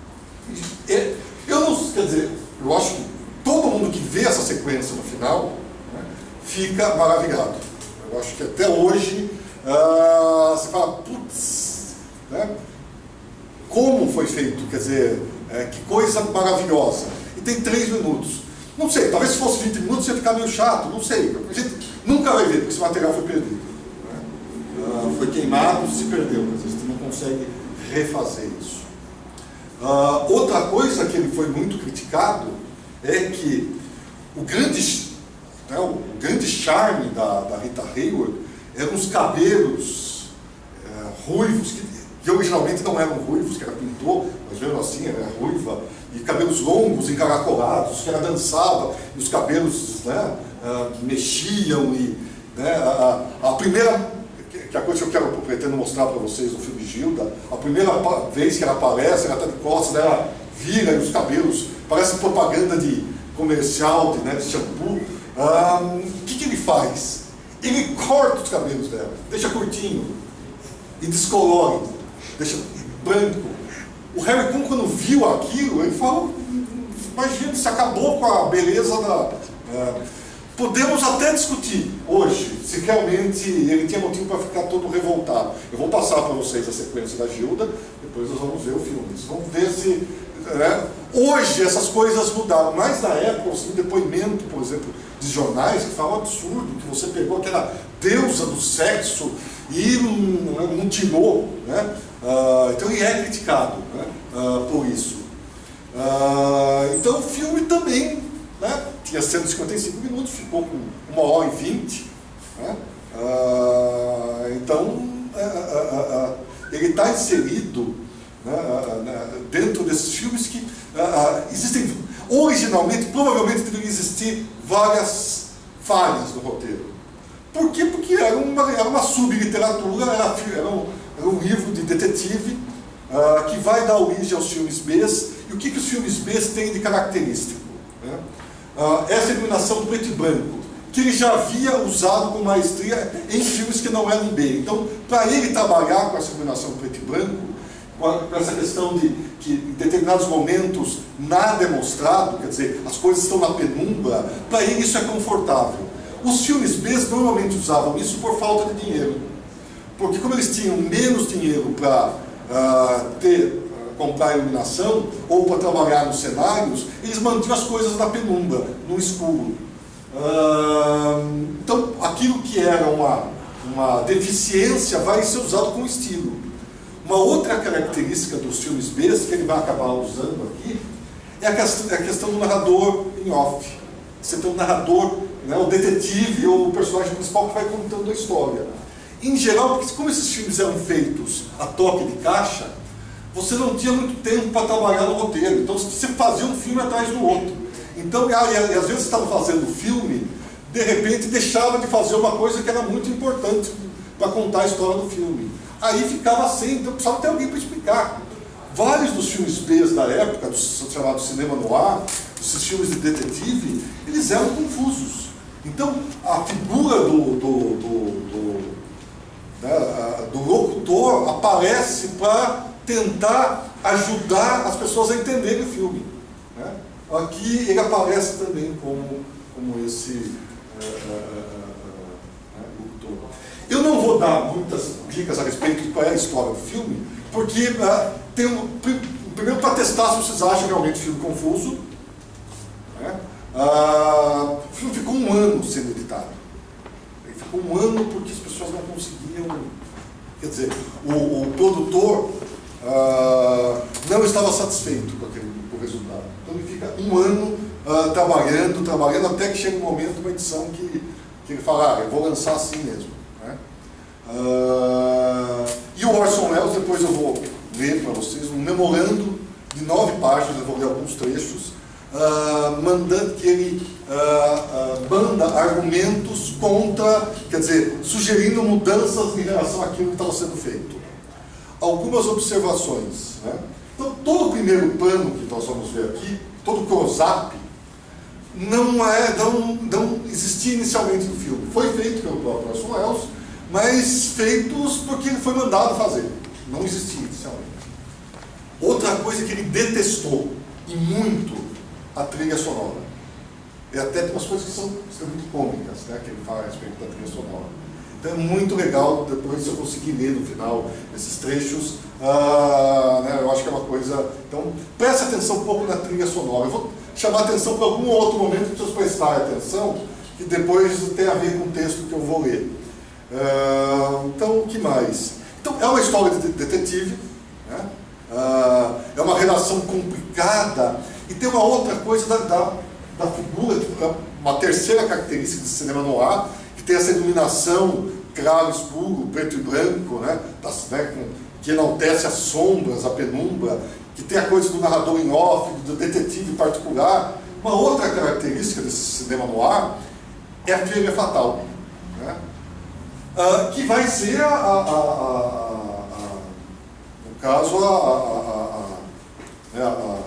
eu não, quer dizer, eu acho que todo mundo que vê essa sequência no final, né, fica maravilhado. Eu acho que até hoje uh, você fala, putz, né, como foi feito, quer dizer, é, que coisa maravilhosa. E tem três minutos. Não sei, talvez se fosse vinte minutos ia ficar meio chato, não sei. A gente nunca vai ver, porque esse material foi perdido. Né? Uh, foi queimado, se perdeu, às vezes você não consegue refazer isso. Uh, outra coisa que ele foi muito criticado é que o grande, né, o grande charme da, da Rita Hayworth eram os cabelos é, ruivos, que, que originalmente não eram ruivos, que ela pintou, mas mesmo assim ela era ruiva, e cabelos longos, encaracolados, que ela dançava, e os cabelos né, uh, mexiam, e né, a, a primeira... que a coisa que eu quero, pretendo mostrar para vocês no filme Gilda, a primeira vez que ela aparece, ela está de costas, ela vira e os cabelos, parece propaganda de comercial, de, né, de shampoo. O um, que, que ele faz? Ele corta os cabelos dela, deixa curtinho, e descolore, deixa branco. O Harry Kuhn, quando viu aquilo, ele falou, imagina, se acabou com a beleza da... Uh, podemos até discutir hoje se realmente ele tinha motivo para ficar todo revoltado. Eu vou passar para vocês a sequência da Gilda, depois nós vamos ver o filme. Vocês vão ver se... Né? Hoje essas coisas mudaram, mas na época, um depoimento, por exemplo, de jornais que falam um absurdo, que você pegou aquela deusa do sexo e mutilou. Né? Uh, então ele é criticado, né? uh, por isso. Uh, então o filme também... Né? Tinha cento e cinquenta e cinco minutos, ficou com uma hora e vinte. Né? Ah, então, uh, uh, uh, uh, ele está inserido né, uh, uh, dentro desses filmes que uh, uh, existem. Originalmente, provavelmente deveriam existir várias falhas no roteiro. Por quê? Porque era uma, era uma subliteratura, era, era, um, era um livro de detetive uh, que vai dar origem aos filmes B. E o que, que os filmes B têm de característico? Né? Uh, essa iluminação preto e branco, que ele já havia usado com maestria em filmes que não eram B. Então, para ele trabalhar com essa iluminação preto e branco, com, a, com essa questão de que em determinados momentos nada é mostrado, quer dizer, as coisas estão na penumbra, para ele isso é confortável. Os filmes B normalmente usavam isso por falta de dinheiro, porque como eles tinham menos dinheiro para uh, ter... comprar iluminação ou para trabalhar nos cenários, eles mantinham as coisas na penumbra, no escuro. Uh, então, aquilo que era uma, uma deficiência vai ser usado com estilo. Uma outra característica dos filmes B, que ele vai acabar usando aqui, é a questão, é a questão do narrador em off. Você tem um narrador, né, o detetive ou o personagem principal que vai contando a história. Em geral, porque como esses filmes eram feitos a toque de caixa, você não tinha muito tempo para trabalhar no roteiro. Então você fazia um filme atrás do outro. Então, e, e às vezes você estava fazendo o filme, de repente deixava de fazer uma coisa que era muito importante para contar a história do filme. Aí ficava sem, então precisava ter alguém para explicar. Vários dos filmes B da época, dos chamados cinema noir, esses filmes de detetive, eles eram confusos. Então, a figura do, do, do, do, né, do locutor aparece para tentar ajudar as pessoas a entenderem o filme. Né? Aqui ele aparece também como, como esse uh, uh, uh, uh, locutor. Eu não vou dar muitas dicas a respeito de qual é a história do filme, porque uh, tem um, primeiro para testar se vocês acham realmente o filme confuso. Né? Uh, o filme ficou um ano sendo editado. Ele ficou um ano porque as pessoas não conseguiam. Quer dizer, o, o produtor uh, não estava satisfeito com, aquele, com o resultado. Então ele fica um ano uh, trabalhando, trabalhando, até que chega um momento, uma edição que, que ele fala, ah, eu vou lançar assim mesmo. Né? Uh, e o Orson Welles, depois eu vou ler para vocês, um memorando de nove páginas, eu vou ler alguns trechos, uh, mandando que ele uh, uh, manda argumentos contra, quer dizer, sugerindo mudanças em relação àquilo que estava sendo feito. Algumas observações. Né? Então, todo o primeiro plano que nós vamos ver aqui, todo o close-up, não, é, não, não existia inicialmente no filme. Foi feito pelo próprio Orson Welles, mas feitos porque ele foi mandado fazer. Não existia inicialmente. Outra coisa que ele detestou, e muito, a trilha sonora. E até tem umas coisas que são, são muito cômicas, né, que ele fala a respeito da trilha sonora. Então é muito legal, depois eu consegui ler no final esses trechos, ah, né, eu acho que é uma coisa... Então, preste atenção um pouco na trilha sonora. Eu vou chamar a atenção para algum outro momento que vocês prestarem atenção, que depois tem a ver com o texto que eu vou ler. Ah, então, o que mais? Então, é uma história de detetive, né? Ah, é uma relação complicada, e tem uma outra coisa da, da, da figura, uma terceira característica do cinema noir, que tem essa iluminação claro, escuro, preto e branco, né? Das, né? Com, que enaltece as sombras, a penumbra, que tem a coisa do narrador em off, do detetive particular. Uma outra característica desse cinema noir é a fêmea fatal, né? Uh, que vai ser, a, a, a, a, a, no caso, a, a, a, a, a,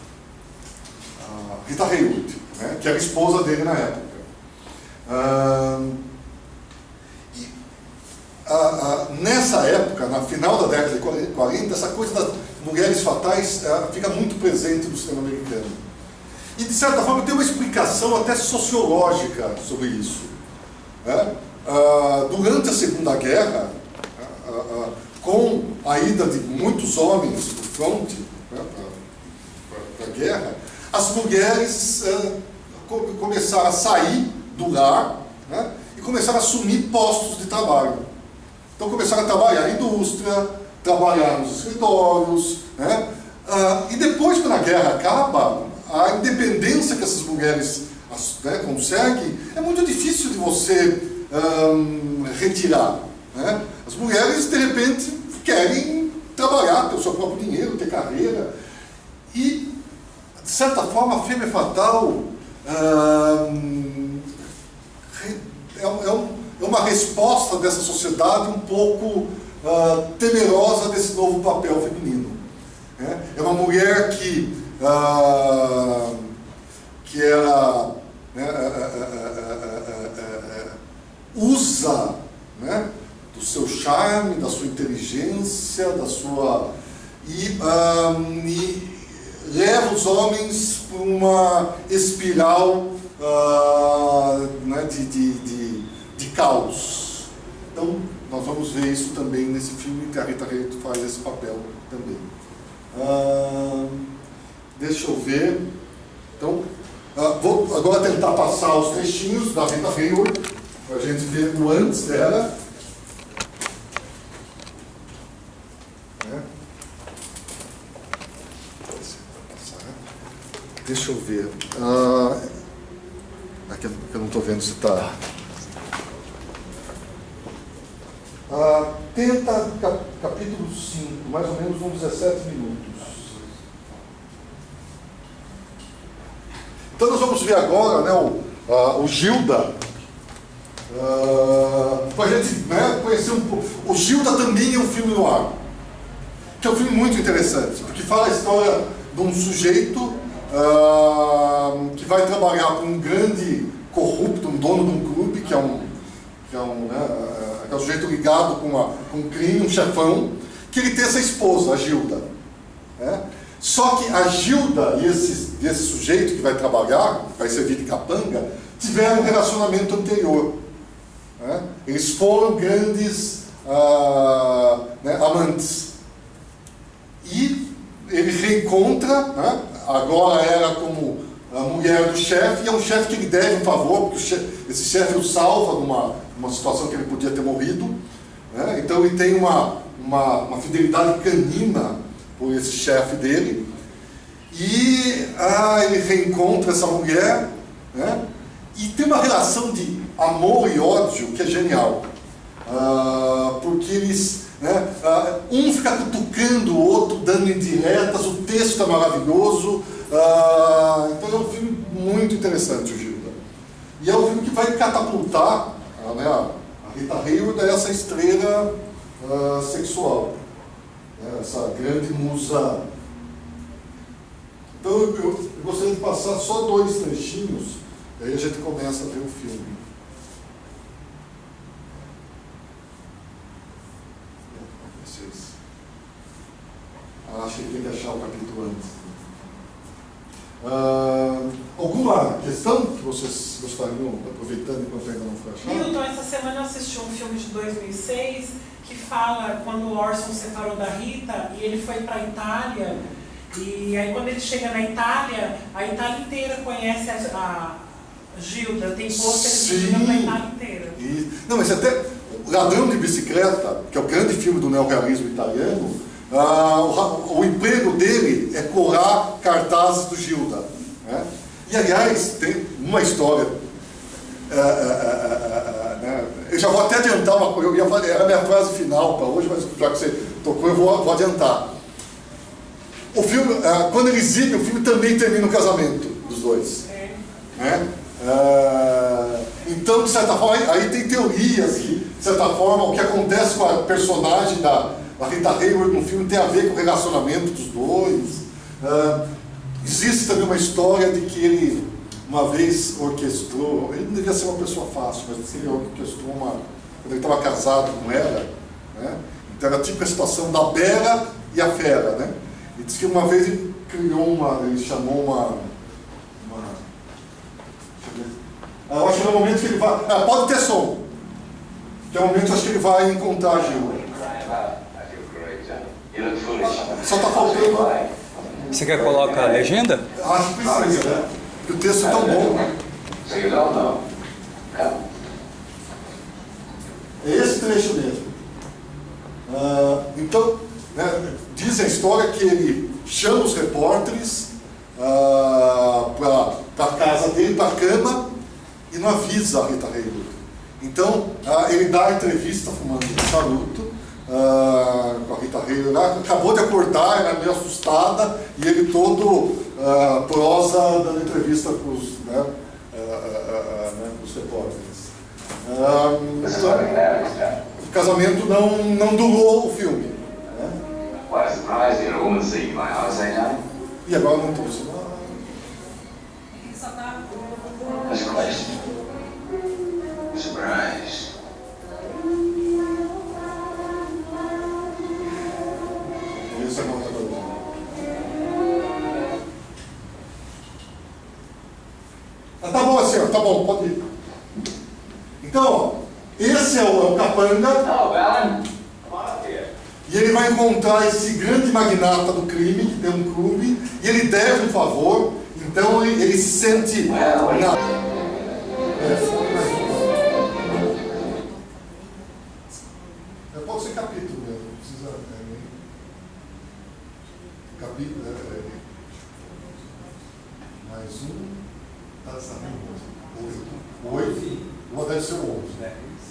a Rita Hayworth, né? Que era a esposa dele na época. Uh, e, a, a, nessa época, na final da década de quarenta, essa coisa das mulheres fatais uh, fica muito presente no cinema americano. E, de certa forma, tem uma explicação até sociológica sobre isso. Né? Uh, durante a Segunda Guerra, uh, uh, uh, com a ida de muitos homens para o fronte, né, para a guerra, as mulheres uh, co começaram a sair do lar, né, e começaram a assumir postos de trabalho. Então começaram a trabalhar na indústria, trabalhar nos escritórios, né, uh, e depois, quando a guerra acaba, a independência que essas mulheres, né, conseguem, é muito difícil de você Um, retirar. Né? As mulheres, de repente, querem trabalhar, ter o seu próprio dinheiro, ter carreira. E, de certa forma, a fêmea fatal um, é, é, é uma resposta dessa sociedade um pouco uh, temerosa desse novo papel feminino. Né? É uma mulher que, uh, que era... Né, uh, uh, uh, uh, uh, uh, usa, né, do seu charme, da sua inteligência, da sua... E, um, e leva os homens para uma espiral uh, né, de, de, de, de caos. Então, nós vamos ver isso também nesse filme, que a Rita Hayworth faz esse papel também. Uh, deixa eu ver. Então, uh, vou agora tentar passar os trechinhos da Rita Hayworth, para a gente ver o antes dela. Né? Deixa eu ver. Ah, aqui eu não estou vendo se está. Ah, tenta, cap, capítulo cinco, mais ou menos uns dezessete minutos. Então nós vamos ver agora, né, o, ah, o Gilda. Ah, para a gente, né, conhecer um pouco. O Gilda também é um filme no ar, que é um filme muito interessante, porque fala a história de um sujeito ah, que vai trabalhar com um grande corrupto, um dono de um clube, que é um, que é um, né, é um sujeito ligado com, uma, com um crime, um chefão, que ele tem essa esposa, a Gilda. Né? Só que a Gilda e esse, esse sujeito que vai trabalhar, que vai servir de capanga, tiveram um relacionamento anterior. Né? Eles foram grandes ah, né, amantes. E ele reencontra, né? Agora era como a mulher do chefe, e é um chefe que ele deve um favor, porque o chefe, esse chefe o salva numa, numa situação que ele podia ter morrido. Né? Então ele tem uma, uma, uma fidelidade canina por esse chefe dele. E ah, ele reencontra essa mulher, né? E tem uma relação de amor e ódio que é genial. Ah, porque eles, né, ah, um fica cutucando o outro, dando indiretas, o texto é maravilhoso. Ah, então é um filme muito interessante, o Gilda. E é um filme que vai catapultar ah, né, a Rita Hayworth a essa estrela ah, sexual, né, essa grande musa. Então eu, eu gostaria de passar só dois trechinhos, e aí a gente começa a ver o filme. Vocês acham que tem que achar o capítulo antes. Uh, alguma questão que vocês gostariam, aproveitando enquanto ainda não foi achado? Milton, essa semana eu assisti um filme de dois mil e seis que fala quando o Orson separou da Rita e ele foi para a Itália, e aí quando ele chega na Itália, a Itália inteira conhece a, a Gilda, tem pôsteres de Gilda para a Itália inteira. E, não, mas até Ladrão de Bicicleta, que é o grande filme do neorrealismo italiano, Ah, o, o emprego dele é colar cartazes do Gilda. Né? E, aliás, tem uma história. É, é, é, é, né? Eu já vou até adiantar uma coisa. Eu ia falar, era a minha frase final para hoje, mas já que você tocou, eu vou, vou adiantar. O filme, é, quando ele exime, o filme também termina o casamento dos dois. É. Né? É, então, de certa forma, aí, aí tem teorias que, de certa forma, o que acontece com a personagem da a Rita Hayworth no filme tem a ver com o relacionamento dos dois. Uh, existe também uma história de que ele uma vez orquestrou, ele não devia ser uma pessoa fácil, mas ele orquestrou uma, quando ele estava casado com ela, né? Então era tipo a situação da Bela e a Fera, né? E diz que uma vez ele criou uma, ele chamou uma, uma deixa eu ver, ah, eu acho que é o momento que ele vai, ah, pode ter som, que é o momento que eu acho que ele vai encontrar a Gil. Só está faltando. Você quer colocar a legenda? Acho que precisa, né? Porque o texto é tão bom. É esse trecho mesmo. Ah, então, né, diz a história que ele chama os repórteres ah, para a casa dele, para a cama, e não avisa a Rita Hayworth. Então, ah, ele dá a entrevista fumando um charuto. Uh, com a Rita Hayworth, acabou de acordar, ela meio assustada, e ele todo uh, prosa dando entrevista para os né, uh, uh, uh, né, repórteres. Uh, então, o casamento não, não durou o filme. Né? E agora não estou ensinando. Surprise. Ah, tá bom assim, ó, tá bom, pode ir. Então, ó, esse é o, é o capanga. Hello, Alan. E ele vai encontrar esse grande magnata do crime, que tem um clube, e ele deve um favor, então ele, ele se sente. Well, na... é. Pode ser capítulo mesmo, não precisa. É, capítulo. É, é, mais um. Tá sabendo? Oito. Oito. Uma deve ser o onze.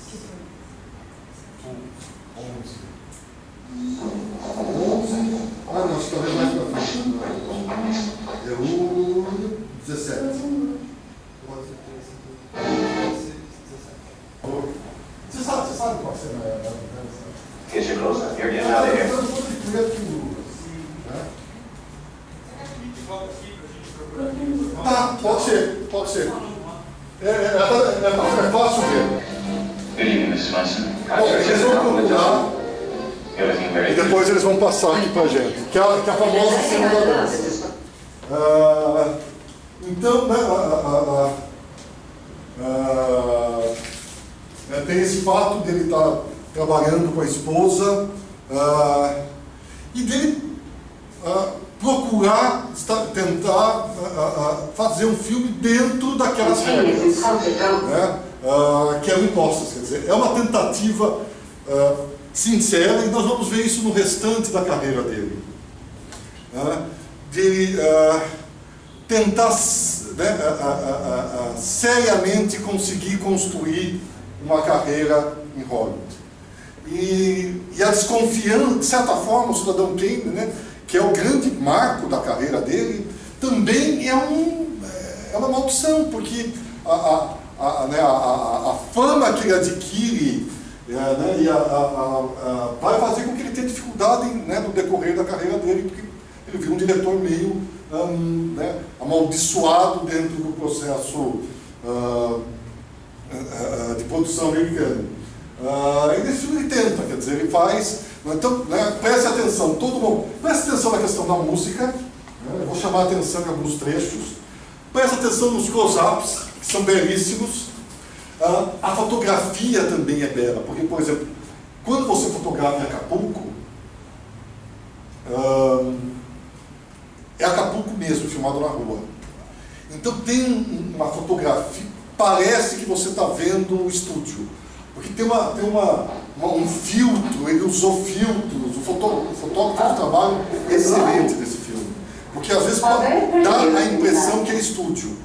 Onze. Onze. Ah, não, acho que talvez mais para frente. É o dezessete. Você sabe, você sabe qual cena é? Get your clothes on. You're getting out of here. Tá, pode ser, pode ser. É, é, é, é, é fácil ver. Good evening, missus Swenson. Bom, eles vão procurar e depois eles vão passar aqui pra gente, que é a, que é a famosa cena da dança. Ah, então, né, a, a, a, a, é, tem esse fato dele estar trabalhando com a esposa ah, e dele ah, procurar estar, tentar ah, ah, fazer um filme dentro daquelas regras, né, ah, que eram impostas. Quer dizer, é uma tentativa ah, sincera, e nós vamos ver isso no restante da carreira dele, né, de uh, tentar, né, uh, uh, uh, uh, seriamente conseguir construir uma carreira em Hollywood. E, e a desconfiança, de certa forma, o Cidadão Kane, né, que é o grande marco da carreira dele, também é, um, é uma maldição, porque a, a, a, né, a, a, a fama que ele adquire É, né, e a, a, a, vai fazer com que ele tenha dificuldade, né, no decorrer da carreira dele, porque ele vira um diretor meio um, né, amaldiçoado dentro do processo uh, uh, de produção americana. Uh, e nesse filme ele tenta, quer dizer, ele faz. Então, né, preste atenção, todo mundo, preste atenção na questão da música, né, eu vou chamar a atenção em alguns trechos, preste atenção nos close-ups, que são belíssimos. Uh, a fotografia também é bela, porque, por exemplo, quando você fotografa em Acapulco, uh, é Acapulco mesmo, filmado na rua. Então tem uma fotografia, parece que você está vendo o estúdio, porque tem, uma, tem uma, uma, um filtro, ele usou filtros, o fotógrafo, o fotógrafo fez um trabalho excelente nesse filme, porque às vezes pode dar a impressão que é estúdio.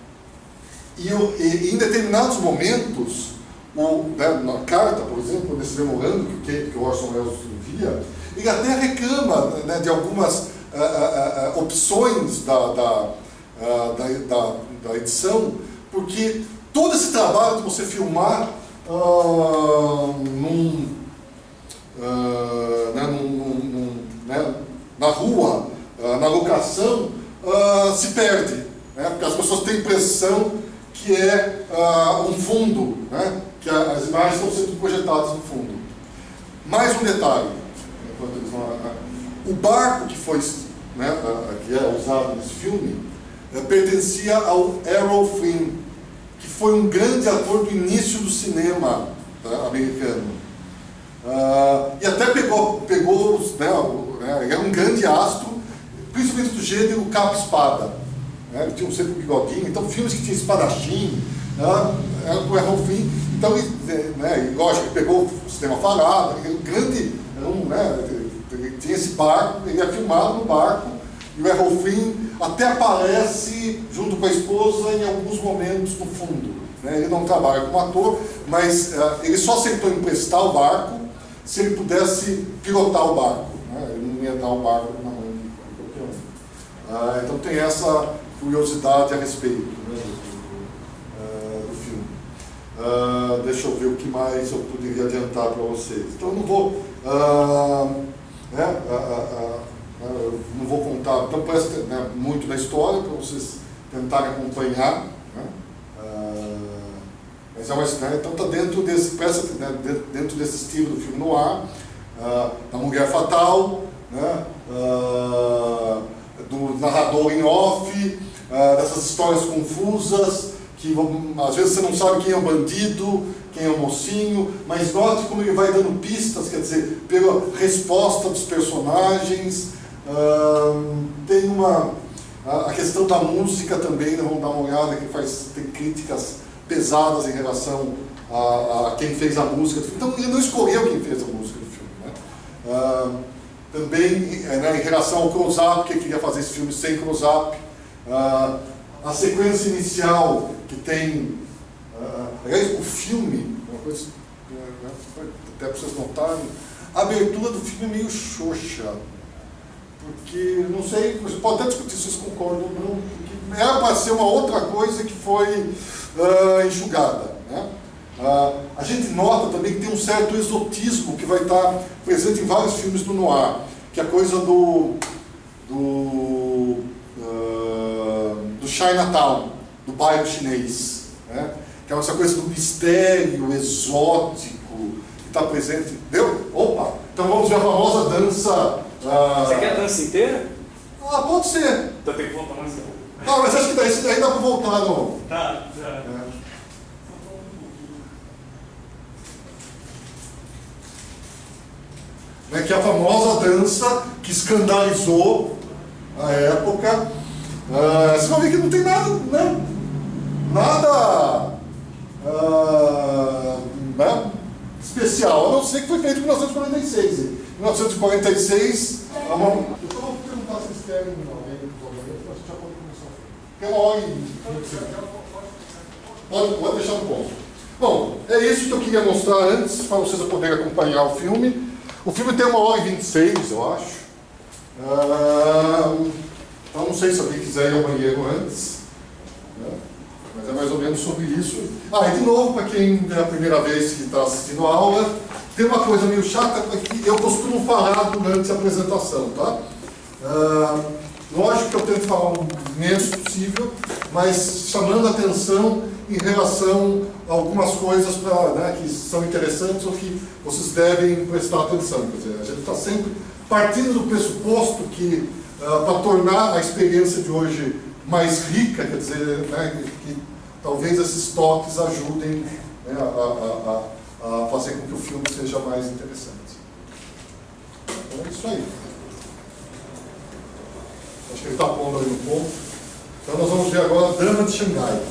E, eu, e em determinados momentos, o, né, na carta, por exemplo, nesse memorando que, que o Orson Welles envia, ele até reclama, né, de algumas uh, uh, uh, opções da, da, uh, da, da, da edição, porque todo esse trabalho de você filmar uh, num, uh, né, num, num, né, na rua, uh, na locação, uh, se perde, né, porque as pessoas têm impressão que é uh, um fundo, né? Que a, as imagens estão sendo projetadas no fundo. Mais um detalhe, enquanto eles vão, uh, o barco que foi, né, uh, que é usado nesse filme, uh, pertencia ao Errol Flynn, que foi um grande ator do início do cinema, tá, americano. Uh, e até pegou, pegou né, o, né, ele era um grande astro, principalmente do gênero capa-espada. Né, ele tinha sempre um bigodinho, então filmes que tinham espadachim, né, era o Errol Flynn. Então, né, lógico, ele pegou o cinema falado, ele era um grande, era um, né, ele tinha esse barco, ele ia filmado no barco, e o Errol Flynn até aparece junto com a esposa em alguns momentos no fundo. Né, ele não trabalha como ator, mas uh, ele só aceitou emprestar o barco se ele pudesse pilotar o barco. Né, ele não ia dar o barco na mão de qualquer um. Uh, então tem essa curiosidade a respeito, né, do, do, uh, do filme. Uh, deixa eu ver o que mais eu poderia adiantar para vocês. Então eu não vou, uh, né, uh, uh, uh, uh, não vou contar, então parece, né, muito da história para vocês tentarem acompanhar, né, uh, mas é uma, né, então está dentro desse, parece, né, dentro desse estilo do filme noir, uh, da Mulher Fatal, né, uh, do narrador em off, Uh, dessas histórias confusas, que às vezes você não sabe quem é o bandido, quem é o mocinho, mas note como ele vai dando pistas, quer dizer, pela resposta dos personagens. Uh, tem uma... A questão da música também, né, vamos dar uma olhada, que faz, tem críticas pesadas em relação a, a quem fez a música. Então ele não escolheu quem fez a música do filme. Né? Uh, também né, em relação ao close-up, que ele queria fazer esse filme sem close-up. Uh, a sequência inicial, que tem... Uh, aliás, o filme, uma coisa, uh, até para vocês notarem, a abertura do filme é meio xoxa. Porque, não sei, você pode até discutir se vocês concordam ou não, porque era para ser uma outra coisa que foi uh, enxugada. Né? Uh, a gente nota também que tem um certo exotismo que vai estar presente em vários filmes do noir, que é a coisa do, do, uh, do Chinatown, do bairro chinês, né? Que é essa coisa do mistério exótico que está presente. Deu? Opa! Então vamos ver a famosa dança. Uh... Você quer a dança inteira? Ah, pode ser. Então tem que voltar mais. Ah, mas acho que daí, daí dá para voltar, não? Tá, já. É. Né, que é a famosa dança que escandalizou a época. Uh, vocês vão ver que não tem nada, né? Nada uh, né? especial, a não ser que foi feito em mil novecentos e quarenta e seis. Em mil novecentos e quarenta e seis, a uma... eu só vou perguntar se vocês querem não, a gente já pode começar. Tem uma hora e... Pode, pode deixar no ponto. Bom, é isso que eu queria mostrar antes, para vocês poderem acompanhar o filme. O filme tem uma hora e vinte e seis, eu acho. Uh, então não sei se alguém quiser ir ao banheiro antes. Né? Mas é mais ou menos sobre isso. Ah, e de novo, para quem é a primeira vez que está assistindo a aula, tem uma coisa meio chata que eu costumo falar durante a apresentação, tá? Uh, lógico que eu tento falar o menos possível, mas chamando a atenção em relação a algumas coisas pra, né, que são interessantes ou que vocês devem prestar atenção. Quer dizer, a gente está sempre partindo do pressuposto que, uh, para tornar a experiência de hoje mais rica, quer dizer, né, que, que talvez esses toques ajudem, né, a, a, a, a fazer com que o filme seja mais interessante. Então é isso aí. Acho que ele está pondo ali no ponto. Então nós vamos ver agora Dama de Xangai.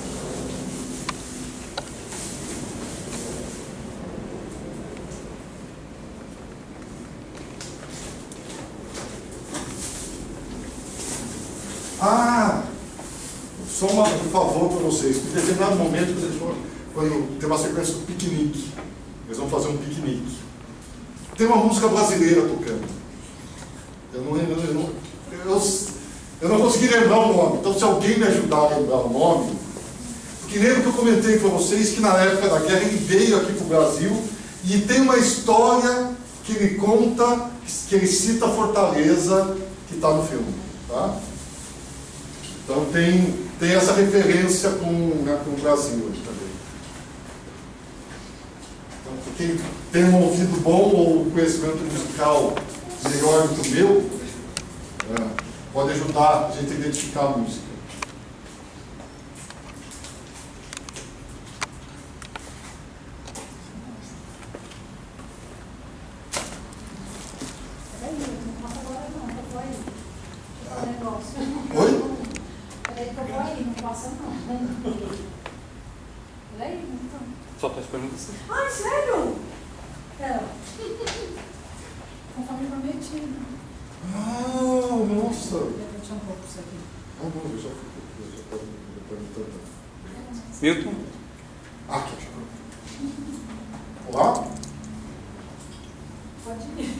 Ah, só uma, um favor para vocês. Em determinado momento, vocês vão, quando tem uma sequência do piquenique, eles vão fazer um piquenique. Tem uma música brasileira tocando. Eu não lembro, eu não, eu, eu não consegui lembrar o nome. Então, se alguém me ajudar a lembrar o nome, porque lembro que eu comentei para vocês que na época da guerra ele veio aqui para o Brasil e tem uma história que ele conta, que ele cita Fortaleza, que está no filme. Tá? Então tem, tem essa referência com, né, com o Brasil aqui também. Então, quem tem um ouvido bom ou um conhecimento musical melhor do que o meu, é, pode ajudar a gente a identificar a música. Oi? Só estou esperando você. Ai, sério? É. Conforme prometido. Ah, nossa! Eu vou deixar um pouco isso aqui. Ah, não, eu já fui perguntando. Milton? Ah, aqui. Olá? Pode ir.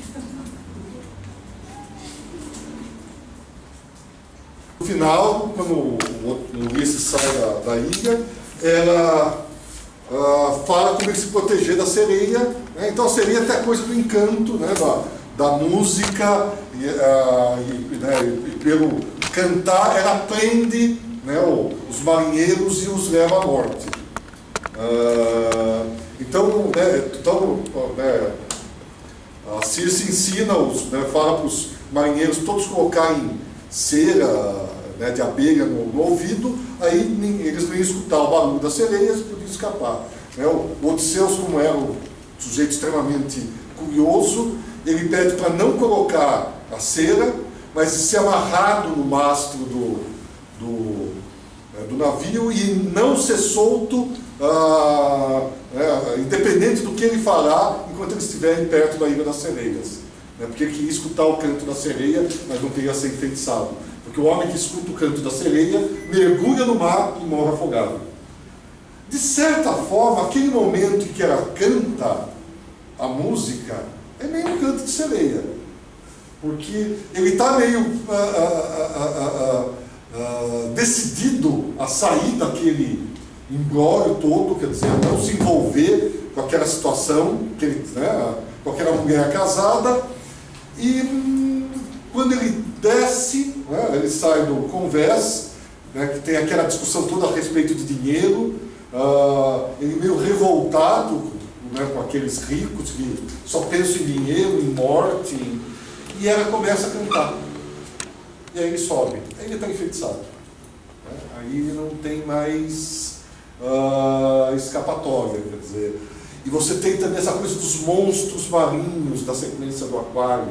No final, quando o, o Ulisses sai da, da ilha, ela uh, fala como ele se proteger da sereia. Né? Então a sereia tem a coisa do encanto, né? da, da música, e, uh, e, né? e pelo cantar ela prende, né? os marinheiros e os leva à morte. Uh, então, né? então né? a Circe ensina, os, né? fala para os marinheiros todos colocarem cera, né, de abelha no, no ouvido, aí eles vêm escutar o barulho das sereias e podiam escapar. Né? O, o Odisseus, como era um sujeito extremamente curioso, ele pede para não colocar a cera, mas ser amarrado no mastro do, do, é, do navio e não ser solto, ah, é, independente do que ele falar, enquanto eles estiverem perto da Ilha das Sereias. Né? Porque ele queria escutar o canto da sereia, mas não queria ser enfeitiçado. Porque o homem que escuta o canto da sereia mergulha no mar e morre afogado. De certa forma, aquele momento em que ela canta a música é meio um canto de sereia. Porque ele está meio ah, ah, ah, ah, ah, decidido a sair daquele imbróglio todo, quer dizer, não se envolver com aquela situação, que ele, né, com aquela mulher casada, e hum, quando ele desce, né, ele sai do convés, né, que tem aquela discussão toda a respeito de dinheiro, uh, ele meio revoltado, né, com aqueles ricos que só pensam em dinheiro, em morte, em... e ela começa a cantar. E aí ele sobe, aí ele está enfeitiçado. Né? Aí ele não tem mais uh, escapatória, quer dizer. E você tem também essa coisa dos monstros marinhos da sequência do Aquário.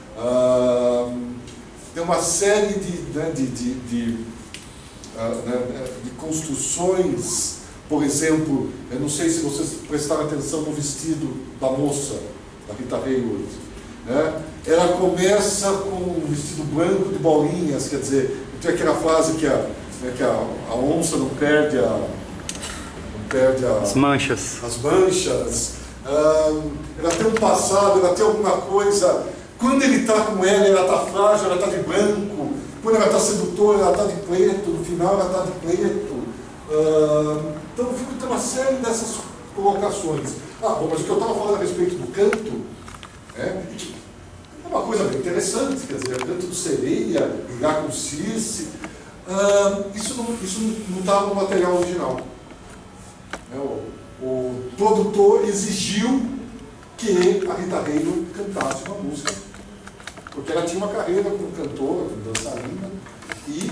Uh, tem uma série de, né, de, de, de, uh, né, de construções. Por exemplo, eu não sei se vocês prestaram atenção no vestido da moça, da Rita Hayworth. Né? Ela começa com um vestido branco de bolinhas, quer dizer, tem aquela frase que a, né, que a, a onça não perde, a, não perde a, as manchas. As manchas. Ah, ela tem um passado, ela tem alguma coisa. Quando ele está com ela, ela está frágil, ela está de branco. Quando ela está sedutora, ela está de preto. No final, ela está de preto. Ah, então, fica uma série dessas colocações. Ah, bom, mas o que eu estava falando a respeito do canto é, é uma coisa bem interessante, quer dizer, o canto do sereia, ligar com Circe, ah, isso não isso não estava no material original. É, o, o produtor exigiu que a Rita Hayworth cantasse uma música, porque ela tinha uma carreira como cantora, como dançarina, e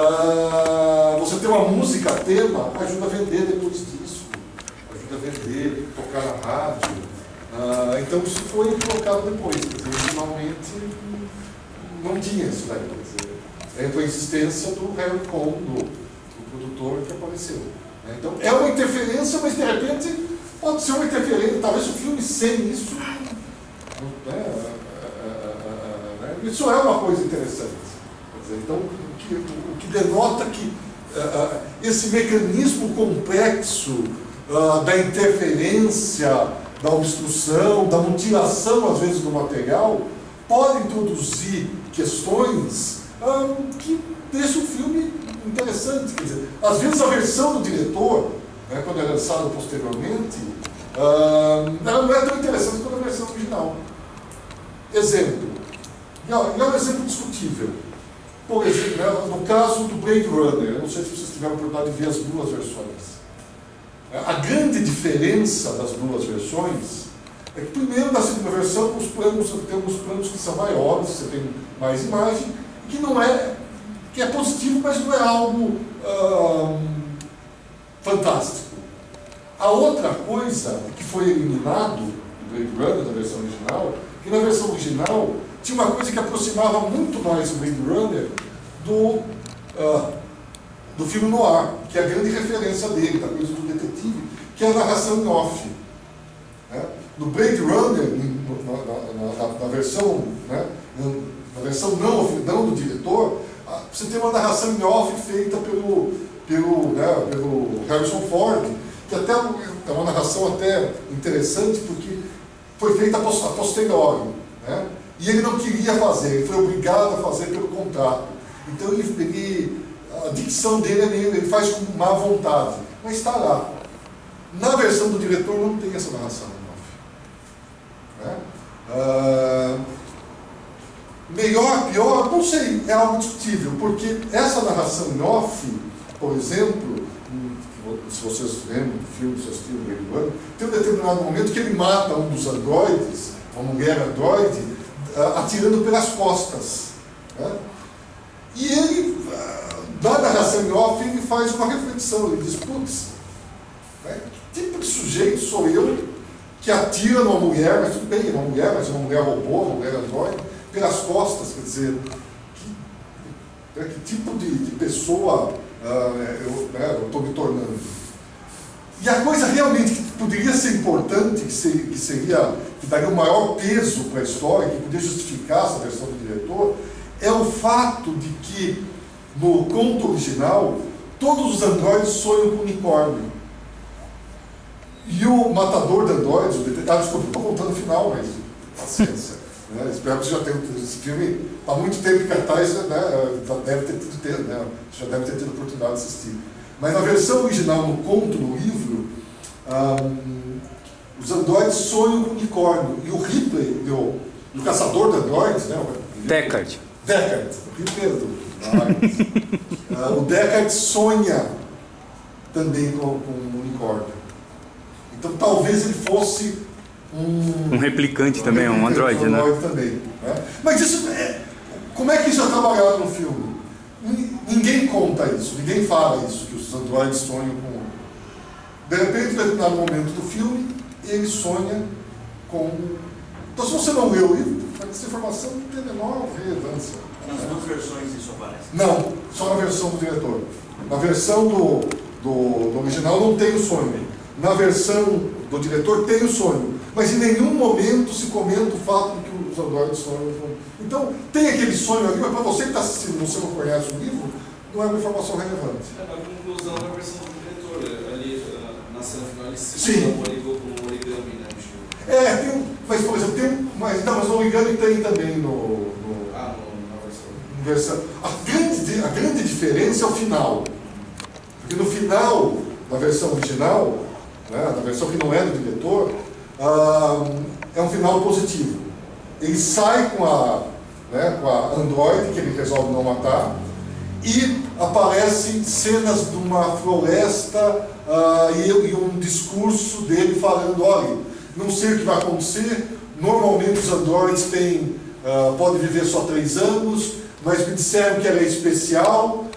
ah, você ter uma música tema ajuda a vender depois disso, ajuda a vender, tocar na rádio. Ah, então isso foi colocado depois, quer dizer, originalmente não tinha isso daí, quer dizer, entrou a existência do Harry Cohn, do, do produtor que apareceu. Né? Então é uma interferência, mas de repente pode ser uma interferência, talvez o filme sem isso, né? Isso é uma coisa interessante. Quer dizer, então o que, o que denota que uh, esse mecanismo complexo uh, da interferência, da obstrução, da mutilação, às vezes, do material, pode introduzir questões um, que deixam o filme interessante. Quer dizer, às vezes a versão do diretor, né, quando é lançada posteriormente, um, ela não é tão interessante quanto a versão original. Exemplo, e é um exemplo discutível. Por exemplo, né, no caso do Blade Runner, eu não sei se vocês tiveram a oportunidade de ver as duas versões. A grande diferença das duas versões é que, primeiro, na segunda versão, os planos, tem alguns planos que são maiores, você tem mais imagem, que não é, que é positivo, mas não é algo hum, fantástico. A outra coisa que foi eliminado do Blade Runner, da versão original, que na versão original tinha uma coisa que aproximava muito mais o Blade Runner do, uh, do filme noir, que é a grande referência dele, da coisa do detetive, que é a narração em off. Né? No Blade Runner, na, na, na, na versão, né, na versão não, não do diretor, você tem uma narração em off feita pelo, pelo, né, pelo Harrison Ford, que até é uma narração até interessante, porque foi feita a posteriori. Né? E ele não queria fazer, ele foi obrigado a fazer pelo contrato. Então ele, ele, a dicção dele é meio, ele faz com má vontade, mas está lá. Na versão do diretor não tem essa narração em off. Né? Ah, melhor, pior, não sei, é algo discutível, porque essa narração em off, por exemplo, se vocês lembram do filme, se assistiram o Blade Runner, tem um determinado momento que ele mata um dos androides, uma mulher androide, uh, atirando pelas costas. Né? E ele, uh, da narração em off, ele faz uma reflexão, ele diz, putz, né, que tipo de sujeito sou eu que atira numa mulher, mas tudo bem, é uma mulher, mas é uma mulher robô, uma mulher androide, pelas costas, quer dizer, que, né, que tipo de, de pessoa uh, eu né, estou me tornando. E a coisa realmente que poderia ser importante, que seria, que seria que daria o maior peso para a história, que podia justificar essa versão do diretor, é o fato de que, no conto original, todos os androides sonham com unicórnio. E o matador de androides, o detetive, ah, desculpa, estou contando o final, mas paciência. Né? Espero que você já tenha esse filme há muito tempo em cartaz, né? Já deve ter tido, né? Já deve ter tido oportunidade de assistir. Mas na versão original, no conto, no livro, um, os androides sonham com unicórnio. E o Ripley, o, o caçador de androides, né? O Deckard. Deckard, o Ripley uh, o Deckard sonha também com, com um unicórnio. Então talvez ele fosse um... Um replicante um também, replicante, um androide, um né? androide também, né? Mas isso é... Como é que isso é trabalhado no filme? Ninguém conta isso, ninguém fala isso, que os androides sonham com... De repente, em determinado momento do filme, ele sonha com... Então, se você não leu o livro, essa informação não tem a menor relevância. Nas duas versões isso aparece? Não, só na versão do diretor. Na versão do, do, do original não tem o sonho. Na versão do diretor tem o sonho. Mas em nenhum momento se comenta o fato de que os androides sonham com... Então, tem aquele sonho ali, mas para você que está assistindo, você não conhece o livro, não é uma informação relevante. É, na conclusão da versão do diretor, ali na cena final ele Sim. simula um origami, um origami, né? É, tem um, mas por exemplo, tem um, mas não, mas no origami tem também no, no, Ah, no, na versão. versão. A grande, a grande diferença é o final. Porque no final da versão original, né, da versão que não é do diretor, ah, é um final positivo. Ele sai com a, né, com a androide, que ele resolve não matar, e aparecem cenas de uma floresta ah, e, e um discurso dele falando, olha, não sei o que vai acontecer, normalmente os androides têm, uh, podem viver só três anos, mas me disseram que ela é especial,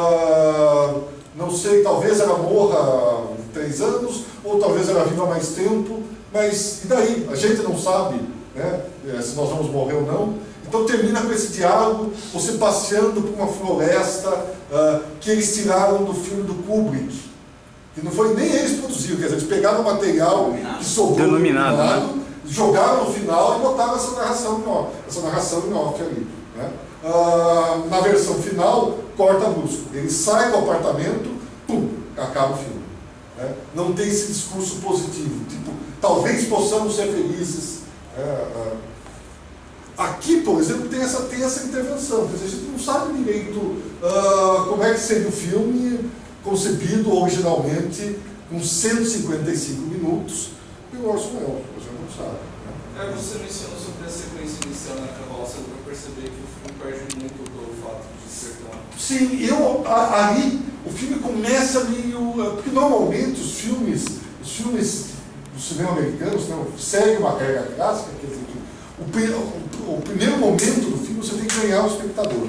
uh, não sei, talvez ela morra três anos, ou talvez ela viva mais tempo, mas e daí? A gente não sabe, né, se nós vamos morrer ou não. Então termina com esse diálogo, você passeando por uma floresta uh, que eles tiraram do filme do Kubrick. Que não foi nem eles produziram, quer dizer, eles pegaram o material que sobrou denominado, denominado, né? Jogaram no final e botaram essa narração em off, essa narração em off ali. Né? Ah, na versão final, corta brusco. Ele sai do apartamento, pum, acaba o filme. Né? Não tem esse discurso positivo, tipo, talvez possamos ser felizes. É, é. Aqui, por exemplo, tem essa, tem essa intervenção, quer dizer, a gente não sabe direito uh, como é que seria o filme concebido originalmente com cento e cinquenta e cinco minutos pelo Orson Welles, a gente não sabe. Né? É, você mencionou sobre a sequência inicial na carroça, eu vou perceber que o filme perde muito pelo fato de ser tão... Sim, eu, a, ali o filme começa meio... Porque normalmente os filmes, os filmes do cinema americano, né, seguem uma regra clássica, quer dizer, o, o, o primeiro momento do filme você tem que ganhar o espectador.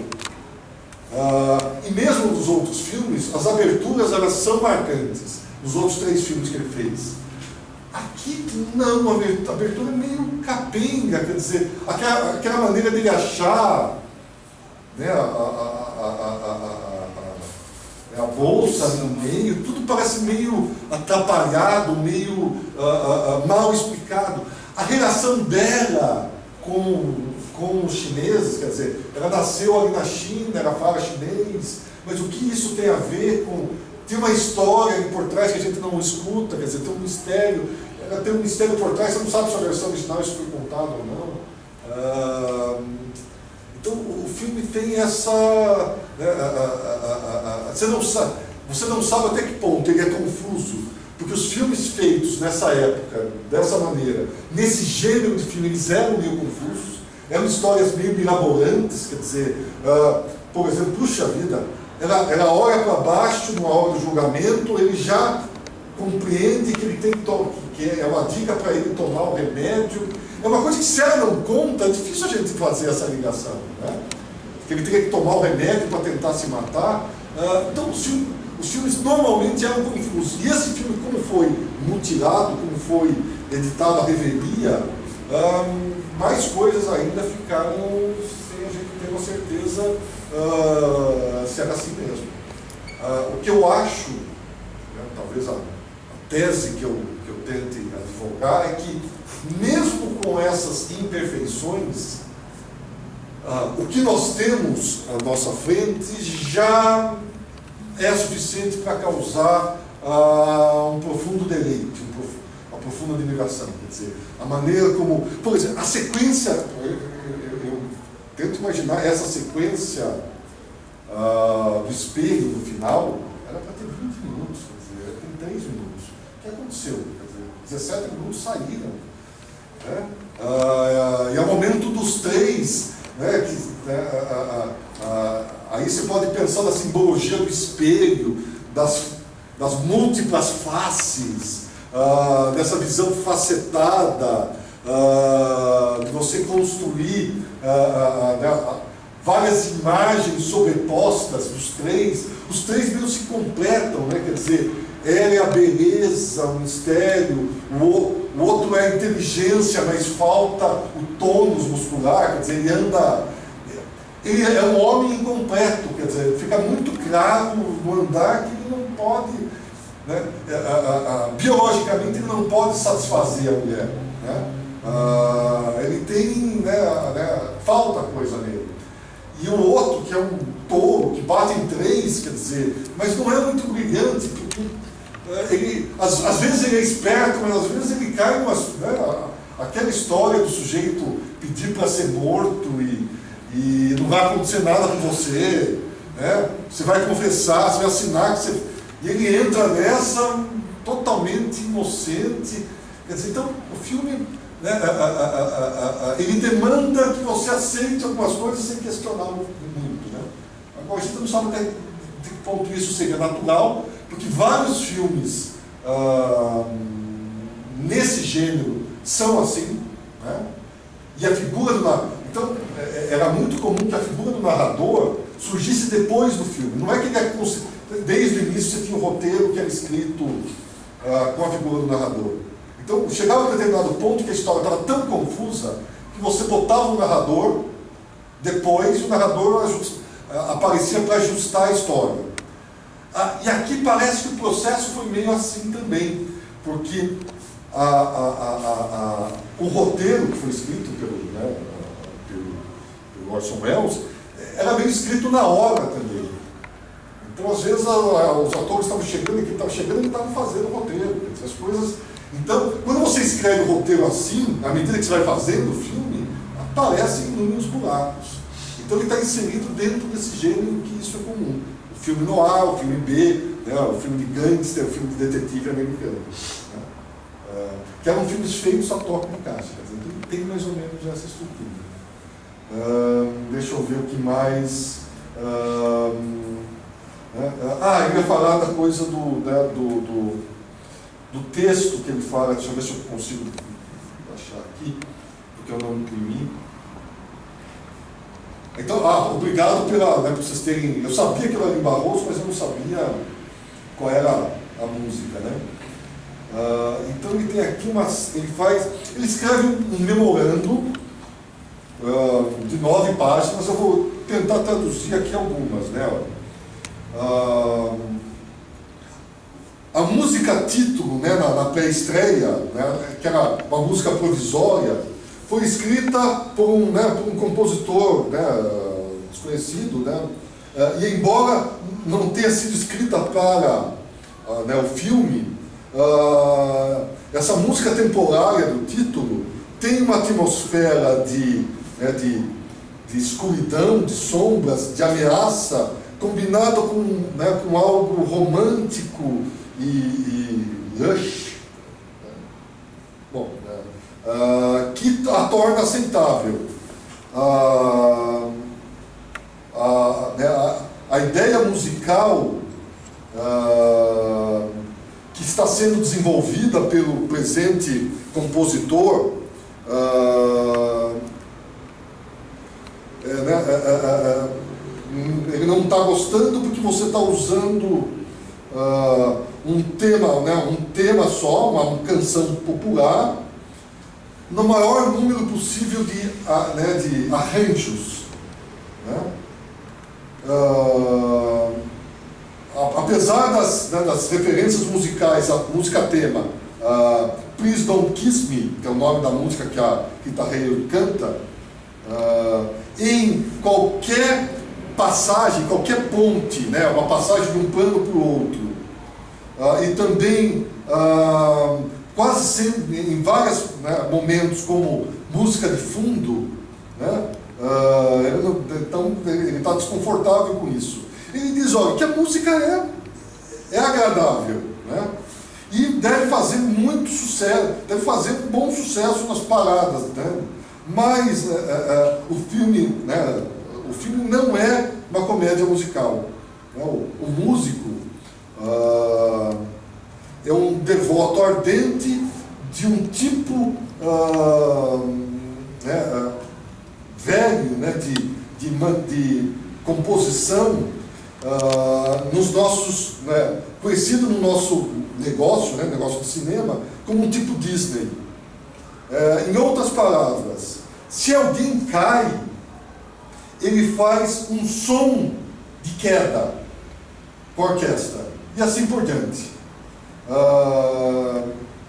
Uh, e mesmo nos outros filmes, as aberturas elas são marcantes, nos outros três filmes que ele fez. Aqui não, a abertura é meio capenga, quer dizer, aquela, aquela maneira dele achar, né, a, a, a, a, a, a bolsa no meio, tudo parece meio atrapalhado, meio uh, uh, uh, mal explicado. A relação dela com com os chineses, quer dizer, ela nasceu ali na China, ela fala chinês, mas o que isso tem a ver com... Tem uma história ali por trás que a gente não escuta, quer dizer, tem um mistério, ela tem um mistério por trás, você não sabe se a versão original isso foi contado ou não. Ah, então o filme tem essa... Né, a, a, a, a, você, não sabe, você não sabe até que ponto ele é confuso, porque os filmes feitos nessa época, dessa maneira, nesse gênero de filme, eles eram meio confusos. Eram histórias meio mirabolantes, quer dizer, uh, por exemplo, puxa vida, ela, ela olha para baixo numa hora do julgamento, ele já compreende que ele tem que, que é uma dica para ele tomar o remédio. É uma coisa que se ela não conta, é difícil a gente fazer essa ligação, né? Que ele teria que tomar o remédio para tentar se matar. Uh, então os filmes, os filmes normalmente eram confusos. E esse filme, como foi mutilado, como foi editado à revelia, um, mais coisas ainda ficaram sem a gente ter uma certeza uh, se era assim mesmo. Uh, o que eu acho, né, talvez a, a tese que eu, que eu tente advogar é que mesmo com essas imperfeições, ah, o que nós temos à nossa frente já é suficiente para causar ah, um profundo deleite, um prof, uma profunda admiração. Quer dizer, a maneira como, por exemplo, a sequência, eu, eu, eu tento imaginar essa sequência ah, do espelho no final, era para ter vinte minutos, quer dizer, tem três minutos. O que aconteceu? Quer dizer, dezessete minutos saíram. Né? Ah, e é o momento dos três, né, que, né, ah, ah, ah, aí você pode pensar na simbologia do espelho, das, das múltiplas faces, ah, dessa visão facetada, ah, de você construir ah, ah, né, várias imagens sobrepostas dos três. Os três meio se completam, né? Quer dizer, ela é a beleza, o mistério, o, o outro é a inteligência, mas falta o tônus muscular, quer dizer, ele anda... Ele é um homem incompleto, quer dizer, fica muito claro no andar que ele não pode, né, a, a, a, biologicamente ele não pode satisfazer a mulher. Né? Ah, ele tem, né, né, falta coisa nele. E o outro, que é um touro, que bate em três, quer dizer, mas não é muito brilhante, porque ele, às, às vezes ele é esperto, mas às vezes ele cai numa, né, aquela história do sujeito pedir para ser morto e, e não vai acontecer nada com você, né? Você vai confessar, você vai assinar, que você, e ele entra nessa totalmente inocente. Quer dizer, então o filme, né, a, a, a, a, ele demanda que você aceite algumas coisas sem questionar muito. Né? Agora a gente não sabe até de que ponto isso seria natural, porque vários filmes ah, nesse gênero são assim, né? E a figura do narrador, então era muito comum que a figura do narrador surgisse depois do filme. Não é que ele é, desde o início você tinha um roteiro que era escrito ah, com a figura do narrador. Então chegava a um determinado ponto que a história estava tão confusa que você botava o narrador depois e o narrador ajust, aparecia para ajustar a história. Ah, e aqui parece que o processo foi meio assim também, porque a, a, a, a, o roteiro que foi escrito pelo, né, pelo, pelo Orson Welles era meio escrito na hora também. Então às vezes a, a, os atores estavam chegando e que estavam chegando e estavam fazendo o roteiro, as coisas. Então, quando você escreve o roteiro assim, à medida que você vai fazendo o filme, aparecem inúmeros buracos. Então ele está inserido dentro desse gênero que isso é comum. O filme noir, o filme B, né, o filme de gangster, o filme de detetive americano. Né? Uh, que eram filmes feitos a toque de caixa. Então tem mais ou menos essa estrutura. Uh, deixa eu ver o que mais... Uh, uh, ah, eu ia falar da coisa do... Né, do, do do texto que ele fala, deixa eu ver se eu consigo achar aqui, porque eu não imprimi. Então, ah, obrigado pela, né, por vocês terem... Eu sabia que era Lima Barroso, mas eu não sabia qual era a música, né? Ah, então ele tem aqui umas... Ele faz... Ele escreve um memorando ah, de nove páginas, eu vou tentar traduzir aqui algumas, né? Ah, a música título, né, na, na pré-estreia, né, que era uma música provisória, foi escrita por um, né, por um compositor, né, desconhecido, né, e embora não tenha sido escrita para uh, né, o filme, uh, essa música temporária do título tem uma atmosfera de, né, de, de escuridão, de sombras, de ameaça, combinada com, né, com algo romântico e, e lush, bom, né, uh, que a torna aceitável. Uh, uh, né, a, a ideia musical uh, que está sendo desenvolvida pelo presente compositor uh, é, né, é, é, é, ele não está gostando porque você está usando Uh, um tema, né, um tema só, uma, uma canção popular, no maior número possível de, uh, né, de arranjos. Né? Uh, apesar das, né, das referências musicais, a música tema, uh, Please Don't Kiss Me, que é o nome da música que a Rita Hayworth canta, uh, em qualquer passagem, qualquer ponte, né, uma passagem de um plano para o outro, uh, e também uh, quase sempre em vários, né, momentos como música de fundo, né, uh, ele não, então ele está desconfortável com isso. Ele diz, olha, que a música é, é agradável, né, e deve fazer muito sucesso, deve fazer um bom sucesso nas paradas, né, mas uh, uh, o filme, né, o filme não é uma comédia musical. Né? O, o músico uh, é um devoto ardente de um tipo uh, né, uh, velho, né, de, de, de composição uh, nos nossos, né, conhecido no nosso negócio, né, negócio de cinema, como um tipo Disney. Uh, em outras palavras, se alguém cai, ele faz um som de queda com a orquestra, e assim por diante. Uh,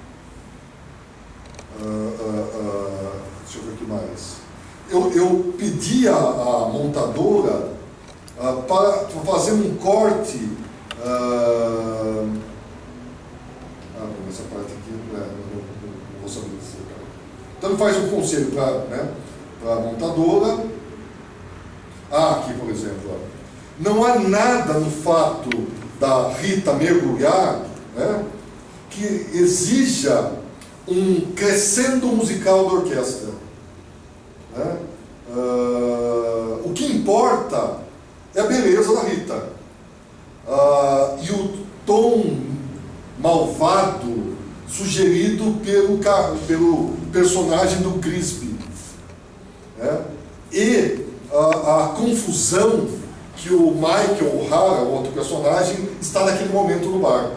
uh, uh, uh, deixa eu ver o que mais. Eu, eu pedi à, à montadora uh, para fazer um corte. Uh, ah, não, essa parte aqui não, é, não, não, não vou saber dizer. Então ele faz um conselho para, né, para a montadora. Ah, aqui, por exemplo, ó. Não há nada no fato da Rita mergulhar, né, que exija um crescendo musical da orquestra. Né? Uh, o que importa é a beleza da Rita. Uh, e o tom malvado sugerido pelo, pelo personagem do Crispi. Né? E A, a confusão que o Michael O'Hara, o outro personagem, está naquele momento no barco.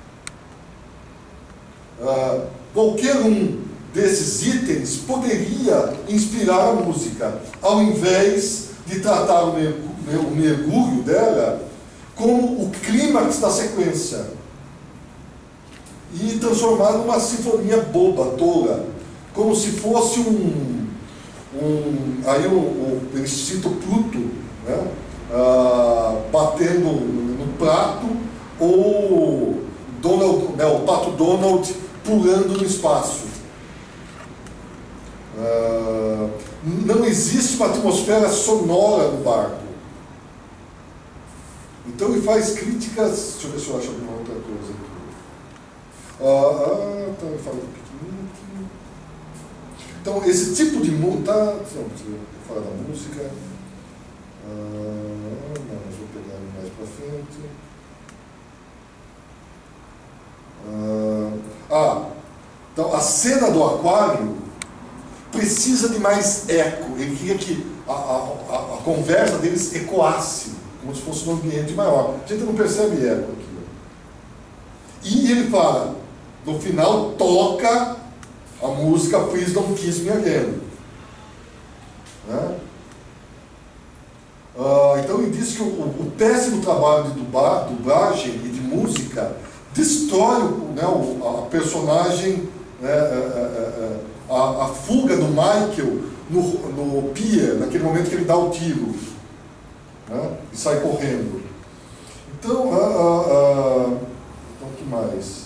Uh, qualquer um desses itens poderia inspirar a música, ao invés de tratar o mergulho, o mergulho dela como o clímax da sequência e transformar numa sinfonia boba, tola, como se fosse um Um, aí o, o, ele cita o Pluto, né, uh, batendo no prato, ou Donald, né, o pato Donald pulando no espaço. Uh, não existe uma atmosfera sonora no barco. Então ele faz críticas. Deixa eu ver se eu acho alguma outra coisa aqui. Uh, ah, então ele fala do piquenique. Então, esse tipo de música, tá, vou falar da música, ah, não, mas vou pegar mais para frente. Ah, ah, então a cena do aquário precisa de mais eco. Ele queria que a, a, a, a conversa deles ecoasse, como se fosse um ambiente maior. A gente não percebe eco aqui. E ele fala, no final toca a música Please Don't Kiss Me Again. Né? Uh, então ele diz que o, o péssimo trabalho de dublagem e de música destrói, né, a personagem, né, a, a, a fuga do Michael no, no pier, naquele momento que ele dá o tiro, né, e sai correndo. Então, uh, uh, uh, então o que mais?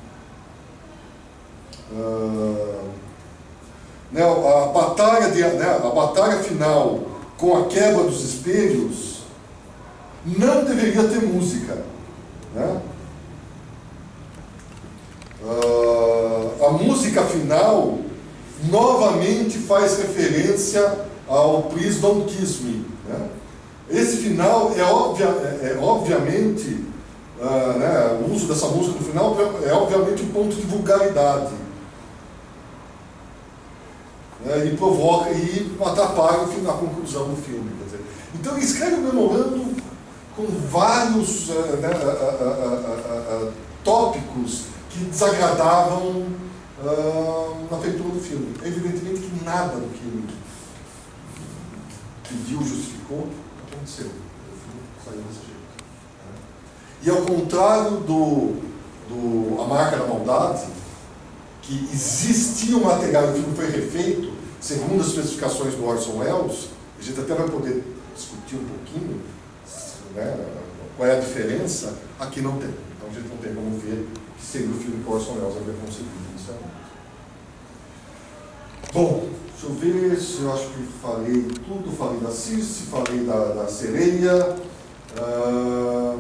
Uh, né, a, batalha de, né, a batalha final com a quebra dos espelhos não deveria ter música. Né? Uh, a música final novamente faz referência ao Please Don't Kiss Me. Né? Esse final é, obvia, é, é obviamente, uh, né, o uso dessa música no final é obviamente um ponto de vulgaridade. É, e provoca e atrapalha a conclusão do filme. Quer dizer. Então ele escreve um memorando com vários uh, né, uh, uh, uh, uh, tópicos que desagradavam uh, na feitura do filme. Evidentemente que nada do que ele pediu, justificou, aconteceu. O filme saiu desse jeito. Né? E ao contrário do, do A Marca da Maldade, que existia um material e o filme foi refeito, segundo as especificações do Orson Welles, a gente até vai poder discutir um pouquinho, né, qual é a diferença, aqui não tem. Então a gente não tem como ver que seria o filme que o Orson Welles havia concebido inicialmente. Bom, deixa eu ver se eu acho que falei tudo, falei da Circe, falei da, da sereia. Ah,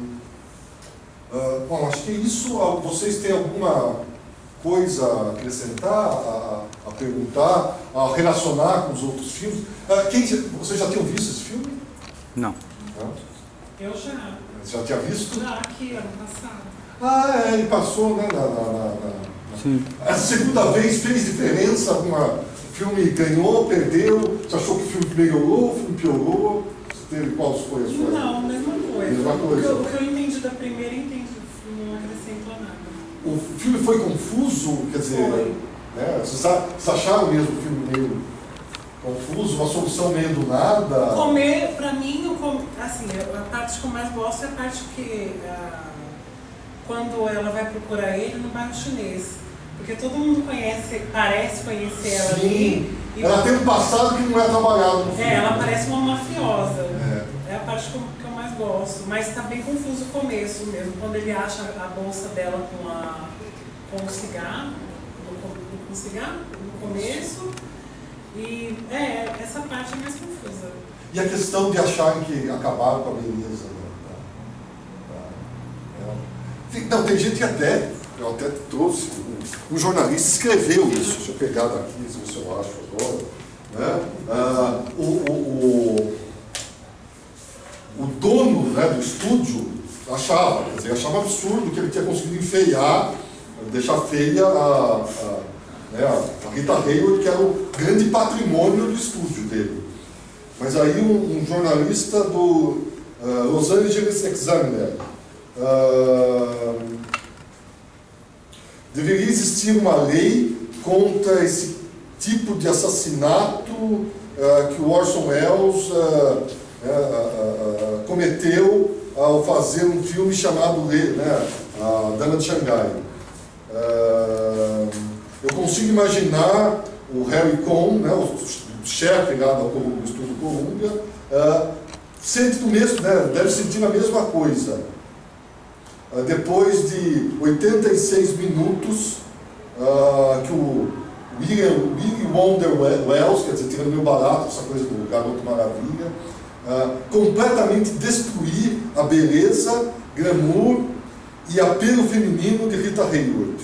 ah, bom, acho que isso, vocês têm alguma coisa a acrescentar, a, a perguntar, a relacionar com os outros filmes? Ah, quem, vocês já tinham visto esse filme? Não. Não? Eu já. Você já tinha visto? Já aqui, ano passado. Ah, é, ele passou, né, na, na, na, na... Sim. A segunda vez fez diferença? Uma... O filme ganhou, perdeu? Você achou que o filme melhorou, o filme piorou? Você teve, qual foi a sua... Não, mesma coisa. Mesma coisa. O, que eu, o que eu entendi da primeira, entendi do filme, não acrescentou nada. O filme foi confuso, quer dizer... Foi. Né, vocês, vocês acharam mesmo o filme meio confuso, uma solução meio do nada? Comer, pra mim, o com... assim, a parte que eu mais gosto é a parte que... A... quando ela vai procurar ele no bairro chinês. Porque todo mundo conhece, parece conhecer ela ali. Sim. Ela tem um passado que não é trabalhado no filme. É, ela parece uma mafiosa. É. É a parte que eu, que eu mais gosto. Mas está bem confuso o começo mesmo. Quando ele acha a bolsa dela com, a, com o cigarro, com, com o cigarro, no começo. E é, essa parte é mais confusa. E a questão de acharem que acabaram com a beleza. Né? Tem, não, tem gente que até, eu até trouxe, um, um jornalista escreveu isso, deixa eu pegar daqui, se eu acho agora. Né? Ah, o, o, o, o dono, né, do estúdio achava, quer dizer, achava absurdo que ele tinha conseguido enfeiar, deixar feia a, a, né, a Rita Hayworth, que era o grande patrimônio do estúdio dele. Mas aí um, um jornalista do uh, Los Angeles Examiner, Uh, deveria existir uma lei contra esse tipo de assassinato uh, que o Orson Welles uh, uh, uh, uh, cometeu ao fazer um filme chamado né, A Dama de Xangai. Uh, eu consigo imaginar o Harry Cohn, né, o chefe lá do Estúdio Columbia, uh, sente do mesmo, né, deve sentir a mesma coisa. Uh, depois de oitenta e seis minutos, uh, que o William, William Wonder Wells, quer dizer, tirando meio barato essa coisa do Garoto Maravilha, uh, completamente destruir a beleza, glamour e apelo feminino de Rita Hayworth.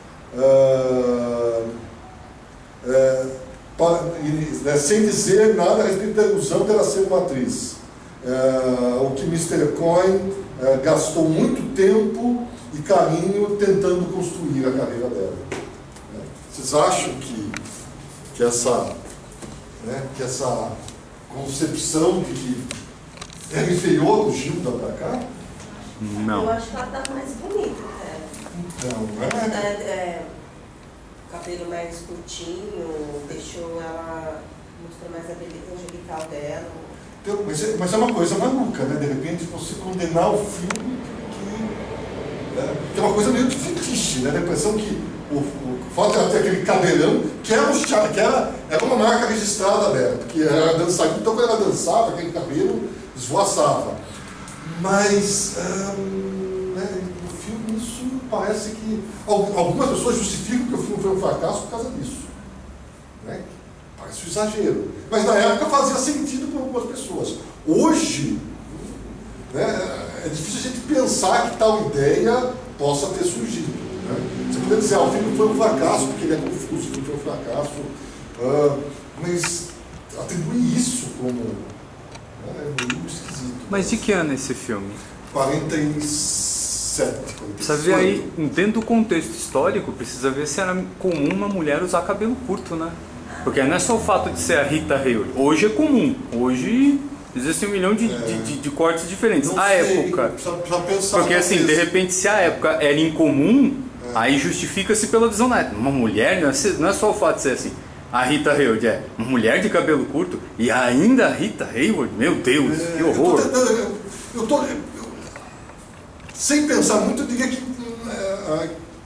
Uh, uh, para, né, sem dizer nada a respeito da ilusão dela ser uma atriz. Uh, o que mister Cohen Uh, gastou muito tempo e carinho tentando construir a carreira dela. Né? Vocês acham que, que, essa, né, que essa concepção de que ela inferior do Gilda para cá? Não. Eu acho que ela está mais bonita, né? Então, né? É, é, o cabelo mais curtinho, deixou ela mostrar mais a beleza angelical dela. Então, mas, é, mas é uma coisa maluca, né? De repente você condenar o filme que, né? que é uma coisa meio de fetiche, né? A impressão que o, o fato de ela ter aquele cabelão, que era, um, que era, era uma marca registrada dela, porque ela dançava, então quando ela dançava, aquele cabelo esvoaçava. Mas hum, né, no filme isso parece que algumas pessoas justificam que o filme foi um fracasso por causa disso, né? Parece um exagero. Mas na época fazia sentido para algumas pessoas. Hoje, né, é difícil a gente pensar que tal ideia possa ter surgido. Né? Você poderia dizer, ah, o filme foi um fracasso, porque ele é confuso, o filme foi um fracasso. Uh, mas atribuir isso como... Né, é muito esquisito. Mas de que ano é esse filme? quarenta e sete. Precisa ver aí, dentro do contexto histórico, precisa ver se era comum uma mulher usar cabelo curto, né? Porque não é só o fato de ser a Rita Hayworth. Hoje é comum. Hoje existe um milhão de, é. de, de, de cortes diferentes. Não a sei, época. Precisa, precisa pensar porque assim, isso. de repente, se a época era incomum, é. aí justifica-se pela visão da época. Uma mulher, não é, não é só o fato de ser assim. A Rita Hayworth é uma mulher de cabelo curto e ainda a Rita Hayworth, meu Deus, é, que horror. Eu tô, tentando, eu, eu tô eu, sem pensar muito, eu diria que, é, que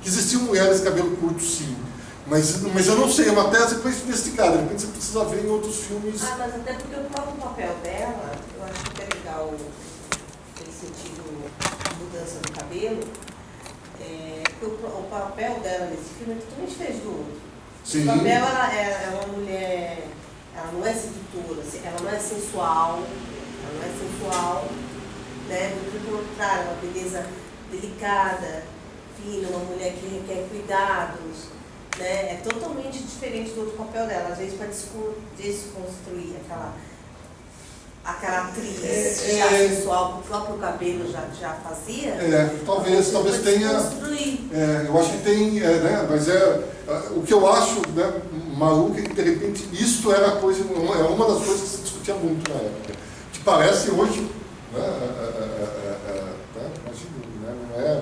que existiam mulheres de cabelo curto, sim. Mas, mas eu não sei, é uma tese para investigada, de repente você precisa ver em outros filmes. Ah, mas até porque o próprio papel dela, eu acho que é legal, tem sentido a mudança do cabelo, é, porque o, o papel dela nesse filme é totalmente diferente do outro. Sim. O papel ela é, é uma mulher, ela não é sedutora, ela não é sensual, ela não é sensual, né? Muito pelo contrário, é uma beleza delicada, fina, uma mulher que requer cuidados. Né? É totalmente diferente do outro papel dela, às vezes para desconstruir aquela, aquela atriz é, já é, sensual, que o próprio cabelo já, já fazia. É, talvez, talvez tenha. É, eu acho que tem, é, né? Mas é o que eu acho, né, maluco é que de repente isso era a coisa, é uma das coisas que se discutia muito na época. Que parece hoje, né? É, é, é, é, né? Imagina, né? Não é,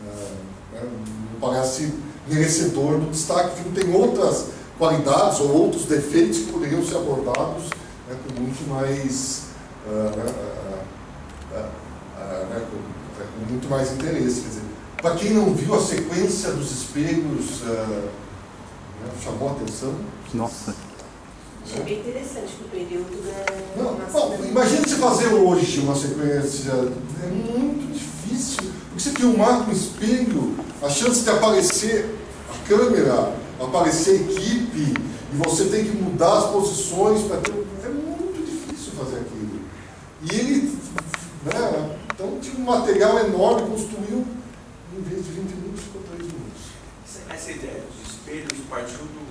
é, não parece merecedor do destaque, o filme tem outras qualidades ou outros defeitos que poderiam ser abordados, né, com muito mais uh, uh, uh, uh, né, com, com muito mais interesse. Quer dizer, para quem não viu a sequência dos espelhos, uh, né, chamou a atenção? Nossa. Achei bem interessante que o período da... Não, bom, imagina você fazer hoje uma sequência, é muito difícil, porque você filmar com espelho, a chance de aparecer a câmera, aparecer a equipe, e você tem que mudar as posições para ter... É muito difícil fazer aquilo. E ele, né, então tinha um material enorme, construiu, em vez de vinte minutos, ficou três minutos. Essa ideia dos espelhos partiu do...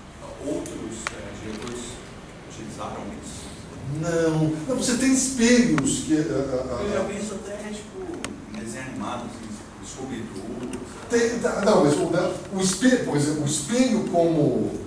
Outros é, diretores utilizaram isso? Não, não, você tem espelhos que... Uh, uh, Eu já vi isso até, tipo, em desenho animado, assim, Scooby-Doo. Tem, não, mas o, o espelho, por exemplo, o espelho como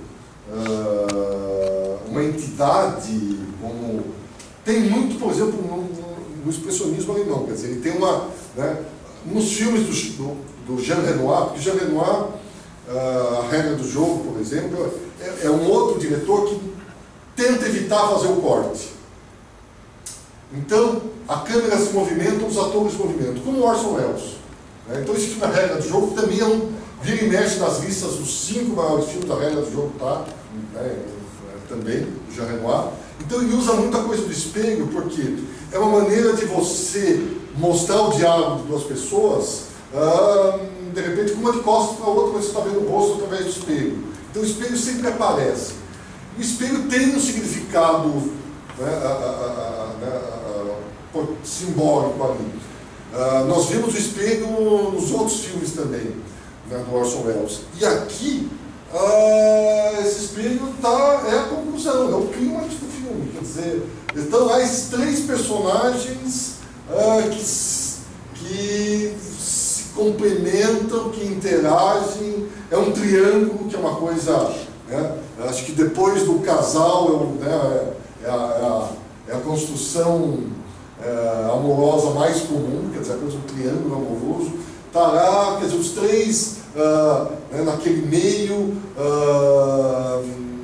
uh, uma entidade, como tem muito, por exemplo, no, no, no expressionismo alemão, quer dizer, ele tem uma, né, nos filmes do, do, do Jean Renoir, porque Jean Renoir, uh, A Regra do Jogo, por exemplo, é, é um outro diretor que tenta evitar fazer o corte. Então, a câmera se movimenta, os atores se movimentam, como Orson Welles. Então esse filme A Regra do Jogo também é um, vira e mexe nas listas dos cinco maiores filmes da Regra do Jogo, tá? É, também, do Jean Renoir. Então ele usa muita coisa do espelho, porque é uma maneira de você mostrar o diálogo de duas pessoas, ah, de repente com uma de costas para a outra, mas você está vendo o rosto através do espelho. Então o espelho sempre aparece. O espelho tem um significado, né, a, a, a, a, a, simbólico ali. Uh, nós vimos o espelho nos outros filmes também, né, do Orson Welles. E aqui, uh, esse espelho tá, é a conclusão, é o clímax do filme. Quer dizer, estão lá esses três personagens uh, que, que se complementam, que interagem. É um triângulo, que é uma coisa... Né, acho que depois do casal é, o, né, é, a, é, a, é a construção... É, amorosa mais comum, quer dizer, apenas um triângulo amoroso, está lá, quer dizer, os três uh, né, naquele meio, uh,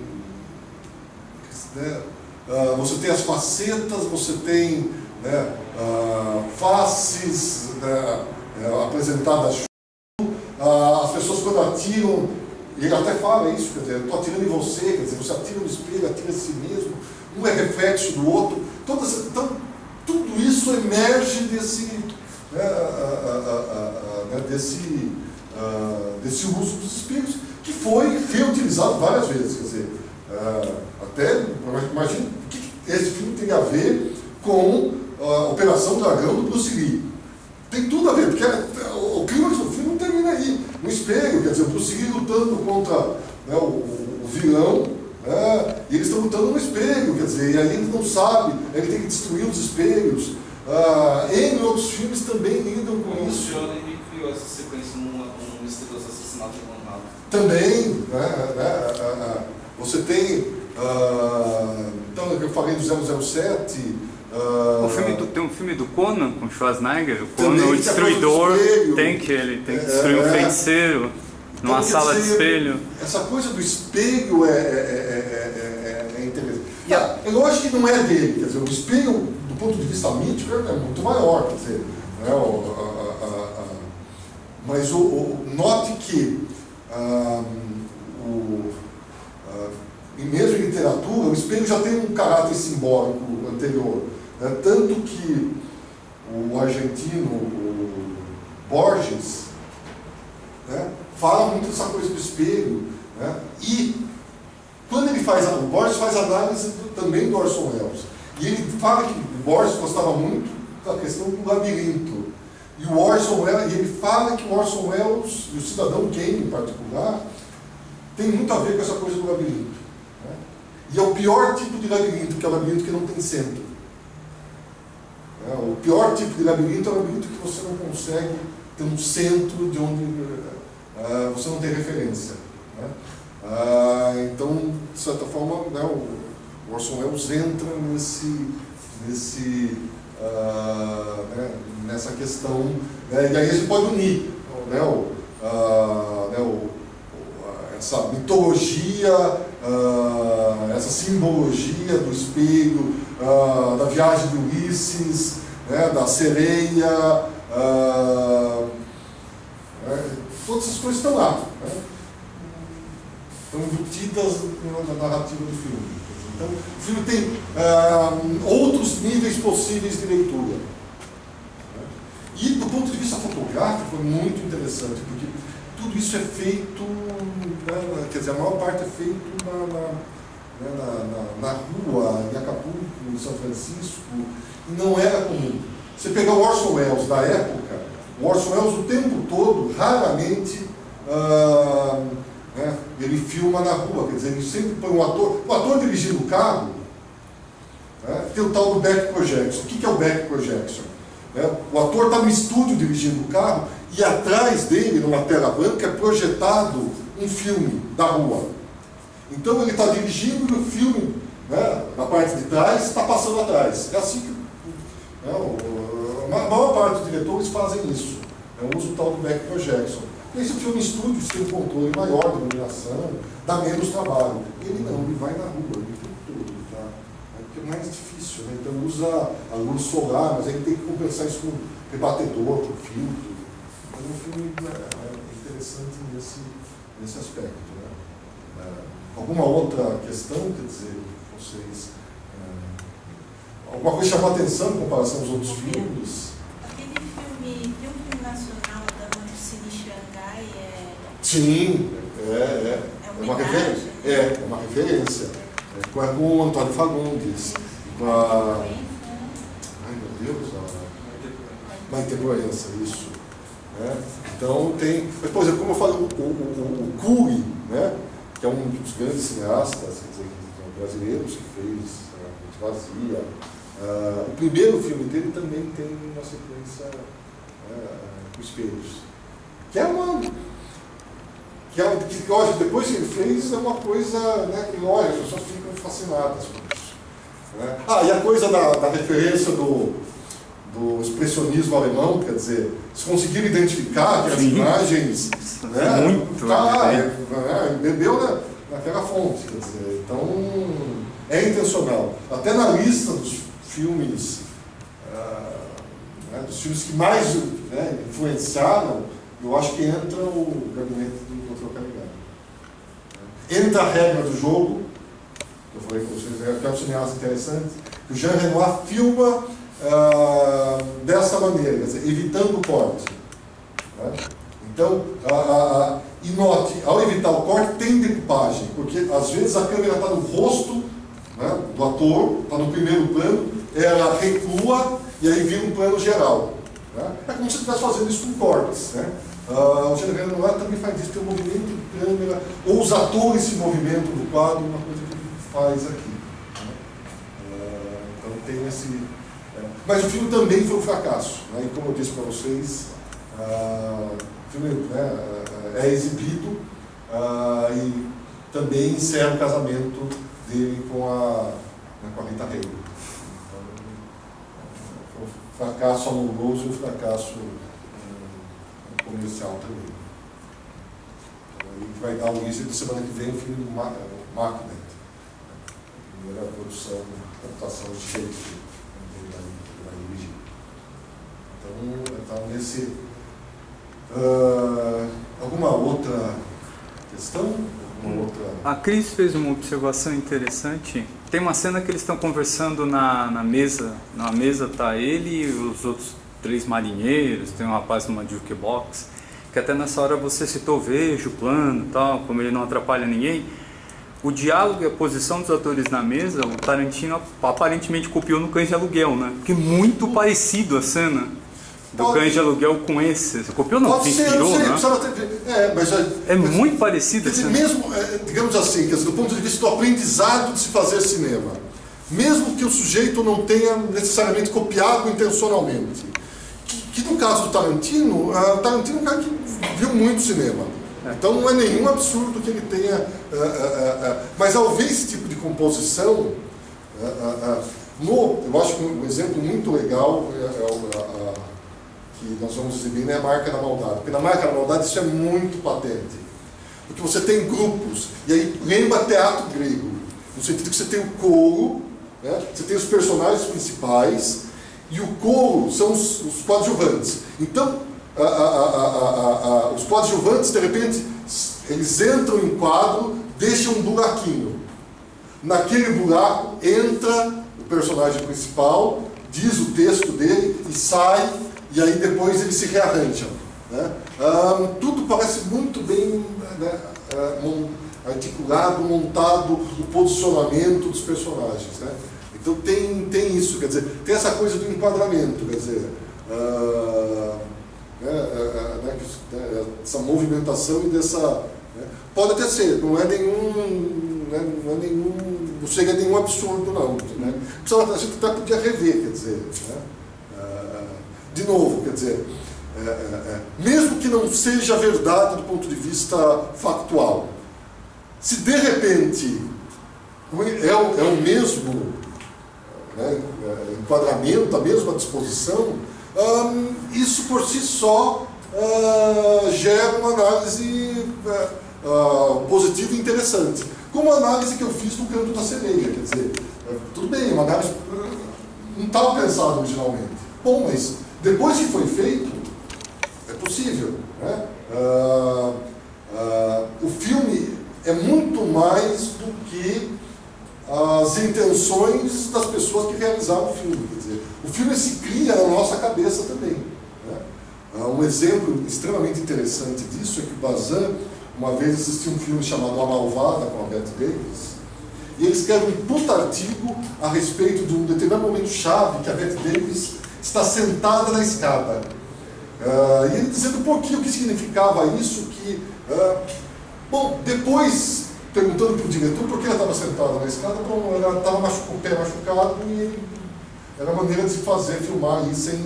né, uh, você tem as facetas, você tem, né, uh, faces, né, apresentadas, uh, as pessoas quando atiram, ele até fala isso, quer dizer, eu estou atirando em você, quer dizer, você atira no espelho, atira em si mesmo, um é reflexo do outro, todas, então, tudo isso emerge desse, né, a, a, a, a, né, desse, a, desse uso dos espelhos, que foi reutilizado várias vezes. Quer dizer, a, até, imagina o que esse filme tem a ver com a Operação Dragão do Bruce Lee. Tem tudo a ver, porque o clímax do filme não termina aí, no espelho, quer dizer, o Bruce Lee lutando contra, né, o, o vilão. É, e eles estão lutando no espelho, quer dizer, e aí ele não sabe, ele tem que destruir os espelhos. Ah, em outros filmes também lidam com o isso. O John Henry criou essa sequência num num misterioso assassinato de Manhattan. Também, né, né, ah, ah, você tem, ah, então eu falei do zero zero sete. Ah, o filme do, tem um filme do Conan com Schwarzenegger, o também Conan, o que destruidor, tem que ele tem que destruir um é, feiticeiro. Numa então, sala dizer, de espelho. Essa coisa do espelho é, é, é, é, é interessante. E a, é lógico que não é dele, quer dizer, o espelho, do ponto de vista mítico, é muito maior, quer dizer, né, o, a, a, a, Mas o, o, note que, ah, o, ah, e mesmo em literatura, o espelho já tem um caráter simbólico anterior. Né? Tanto que o argentino, o Borges, né, fala muito dessa coisa do espelho. Né? E quando ele faz, o Borges faz análise do, também do Orson Welles. E ele fala que o Borges gostava muito da questão do labirinto. E o Orson Welles, e ele fala que o Orson Welles, e o Cidadão Kane em particular, tem muito a ver com essa coisa do labirinto. Né? E é o pior tipo de labirinto, que é o labirinto que não tem centro. É, o pior tipo de labirinto é o labirinto que você não consegue ter um centro de onde uh, você não tem referência. Né? Uh, então, de certa forma, né, o Orson Welles entra nesse, nesse, uh, né, nessa questão, né, e aí a gente pode unir, né, o, uh, né, o, essa mitologia, uh, essa simbologia do espelho, uh, da viagem de Ulisses, né, da sereia, uh, né, todas essas coisas estão lá, né, estão embutidas na narrativa do filme. Então, o filme tem uh, outros níveis possíveis de leitura. E do ponto de vista fotográfico, é muito interessante, porque tudo isso é feito, né, quer dizer, a maior parte é feito na, na, né, na, na, na rua, em Acapulco, em São Francisco, e não era comum. Você pegar o Orson Welles da época, o Orson Welles o tempo todo, raramente, uh, né, ele filma na rua, quer dizer, ele sempre põe um ator, o ator dirigindo o carro, né, tem o tal do back projection. O que é o back projection? É, o ator está no estúdio dirigindo o carro e atrás dele, numa tela branca, é projetado um filme da rua. Então ele está dirigindo e o filme, né, na parte de trás, está passando atrás. É assim que, né, o, a maior parte dos diretores fazem isso. Né, usa o tal do back projection. E esse filme em estúdio tem um controle maior de iluminação, dá menos trabalho. Ele não, ele vai na rua, ele tem tudo. Tá? É mais difícil, né? Então usa a luz solar, mas aí tem que compensar isso com rebatedor, com filtro. Então o filme é interessante nesse, nesse aspecto. Né? É, alguma outra questão, quer dizer, vocês... É, alguma coisa chamou a atenção em comparação aos outros filmes? Aquele filme, tem um filme nacional da Mancini Xangai, é... Sim, é, é. É É uma homenagem. referência. É, é uma referência. É, com, é com o Antônio Fagundes. Com a... Ai, meu Deus, a Maite Proença, isso. É. Então tem... Por exemplo, como eu falei, o, o, o, o Cury, né, que é um dos grandes cineastas, quer dizer, brasileiros, que fez a Mente Vazia. Uh, o primeiro filme dele também tem uma sequência uh, com espelhos. Que é uma... Que, é, que lógico, depois que ele fez, é uma coisa, né, que lógico, as pessoas ficam fascinadas com isso. Né? Ah, e a coisa da, da referência do, do expressionismo alemão, quer dizer, se conseguiram identificar aquelas Sim. imagens, né, Muito, tá lá, né? é, é, bebeu na, naquela fonte, quer dizer, então é intencional. Até na lista dos filmes, uh, né, dos filmes que mais, né, influenciaram, eu acho que entra o Gabinete do doutor Caligari. Entra a regra do jogo, que eu falei com vocês, que é um cineasta interessante, que o Jean Renoir filma uh, dessa maneira, quer dizer, evitando o corte. Né? Então, a, a, a, e note, ao evitar o corte, tem decupagem, porque às vezes a câmera está no rosto, né, do ator, está no primeiro plano, ela recua e aí vira um plano geral. Né? É como se estivesse fazendo isso com cortes. Né? Uh, o Jean Renoir também faz isso, tem um movimento de câmera, ou os atores se movimentam no quadro, uma coisa que ele faz aqui. Né? Uh, então tem esse... É. Mas o filme também foi um fracasso. Né? E como eu disse para vocês, uh, o filme, né, é exibido uh, e também encerra o casamento dele com a, né, com a Rita Hayworth. Então, foi um fracasso amoroso e um fracasso comercial também. Então, aí vai dar o início de semana que vem o filme do Macbeth, a primeira produção, adaptação de Shakespeare, que ele vai dirigir. Então, então nesse, Uh, alguma outra questão? Alguma outra... A Cris fez uma observação interessante. Tem uma cena que eles estão conversando na, na mesa. Na mesa tá ele e os outros três marinheiros, tem um rapaz numa jukebox, que até nessa hora você citou, veja o plano e tal, como ele não atrapalha ninguém. O diálogo e a posição dos atores na mesa, o Tarantino aparentemente copiou no Cães de Aluguel, né? Porque é muito parecido a cena do Pode... Cães de Aluguel com esse. Você copiou não? Pode Se ser, inspirou, não sei, né? Ter... É, mas já... é mas, muito parecido a cena. Mesmo, digamos assim, quer dizer, do ponto de vista do aprendizado de se fazer cinema, mesmo que o sujeito não tenha necessariamente copiado intencionalmente, que, que no caso do Tarantino, uh, Tarantino é um cara que viu muito cinema. Então não é nenhum absurdo que ele tenha... Uh, uh, uh, uh, mas ao ver esse tipo de composição, uh, uh, uh, no, eu acho que um exemplo muito legal é, é o, uh, uh, que nós vamos exibir, né, a Marca da Maldade. Porque na Marca da Maldade isso é muito patente. Porque você tem grupos, e aí lembra teatro grego, no sentido que você tem o coro, né, você tem os personagens principais, e o coro são os, os coadjuvantes. Então, A, a, a, a, a, os coadjuvantes, de repente, eles entram em quadro, deixam um buraquinho. Naquele buraco entra o personagem principal, diz o texto dele e sai, e aí depois eles se rearranjam. Né? Ah, tudo parece muito bem, né, articulado, montado, o posicionamento dos personagens. Né? Então tem, tem isso, quer dizer, tem essa coisa do enquadramento, quer dizer... Ah, É, é, né, essa movimentação e dessa... Né, pode até ser, não é nenhum... Né, não é nenhum... não chega a nenhum absurdo, não. Né? A gente até podia rever, quer dizer... Né, é, de novo, quer dizer... É, é, mesmo que não seja verdade do ponto de vista factual, se de repente é o, é o mesmo, né, enquadramento, a mesma disposição... Um, isso por si só uh, gera uma análise uh, uh, positiva e interessante. Como a análise que eu fiz no Canto da Sereia, quer dizer, uh, tudo bem, uma análise uh, não estava pensada originalmente. Bom, mas depois que foi feito, é possível. Né? Uh, uh, o filme é muito mais do que as intenções das pessoas que realizaram o filme. Quer dizer, o filme se cria na nossa cabeça também. Né? Um exemplo extremamente interessante disso é que o Bazin, uma vez assistiu um filme chamado A Malvada, com a Bette Davis, e ele escreve um puta artigo a respeito de um determinado momento chave que a Bette Davis está sentada na escada. Uh, e ele dizendo um pouquinho o que significava isso, que... Uh, bom, depois... perguntando para o diretor por que ela estava sentada na escada. Bom, ela estava com o pé machucado e era uma maneira de se fazer, filmar aí sem,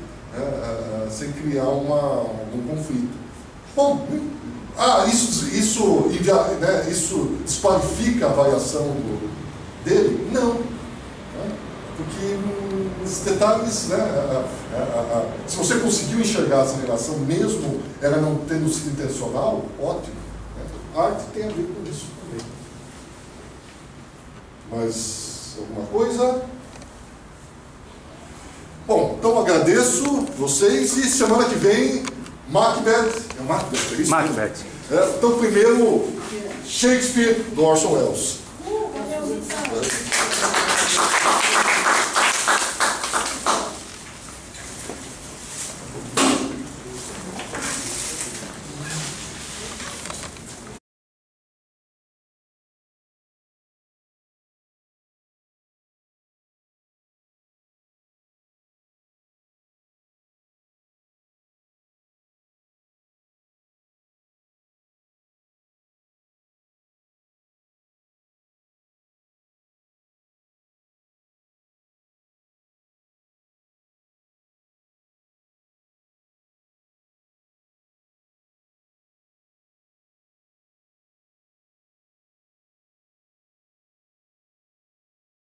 é, sem criar uma, um conflito. Bom, ah, isso, isso, né, isso desqualifica a variação do, dele? Não. Né? Porque hum, esses detalhes, né, a, a, a, se você conseguiu enxergar essa relação, mesmo ela não tendo sido intencional, ótimo. Né? A arte tem a ver com isso. Mais alguma coisa? Bom, então agradeço vocês e semana que vem, Macbeth. É Macbeth, é isso? Macbeth. É, então, primeiro, Shakespeare, do Orson Welles.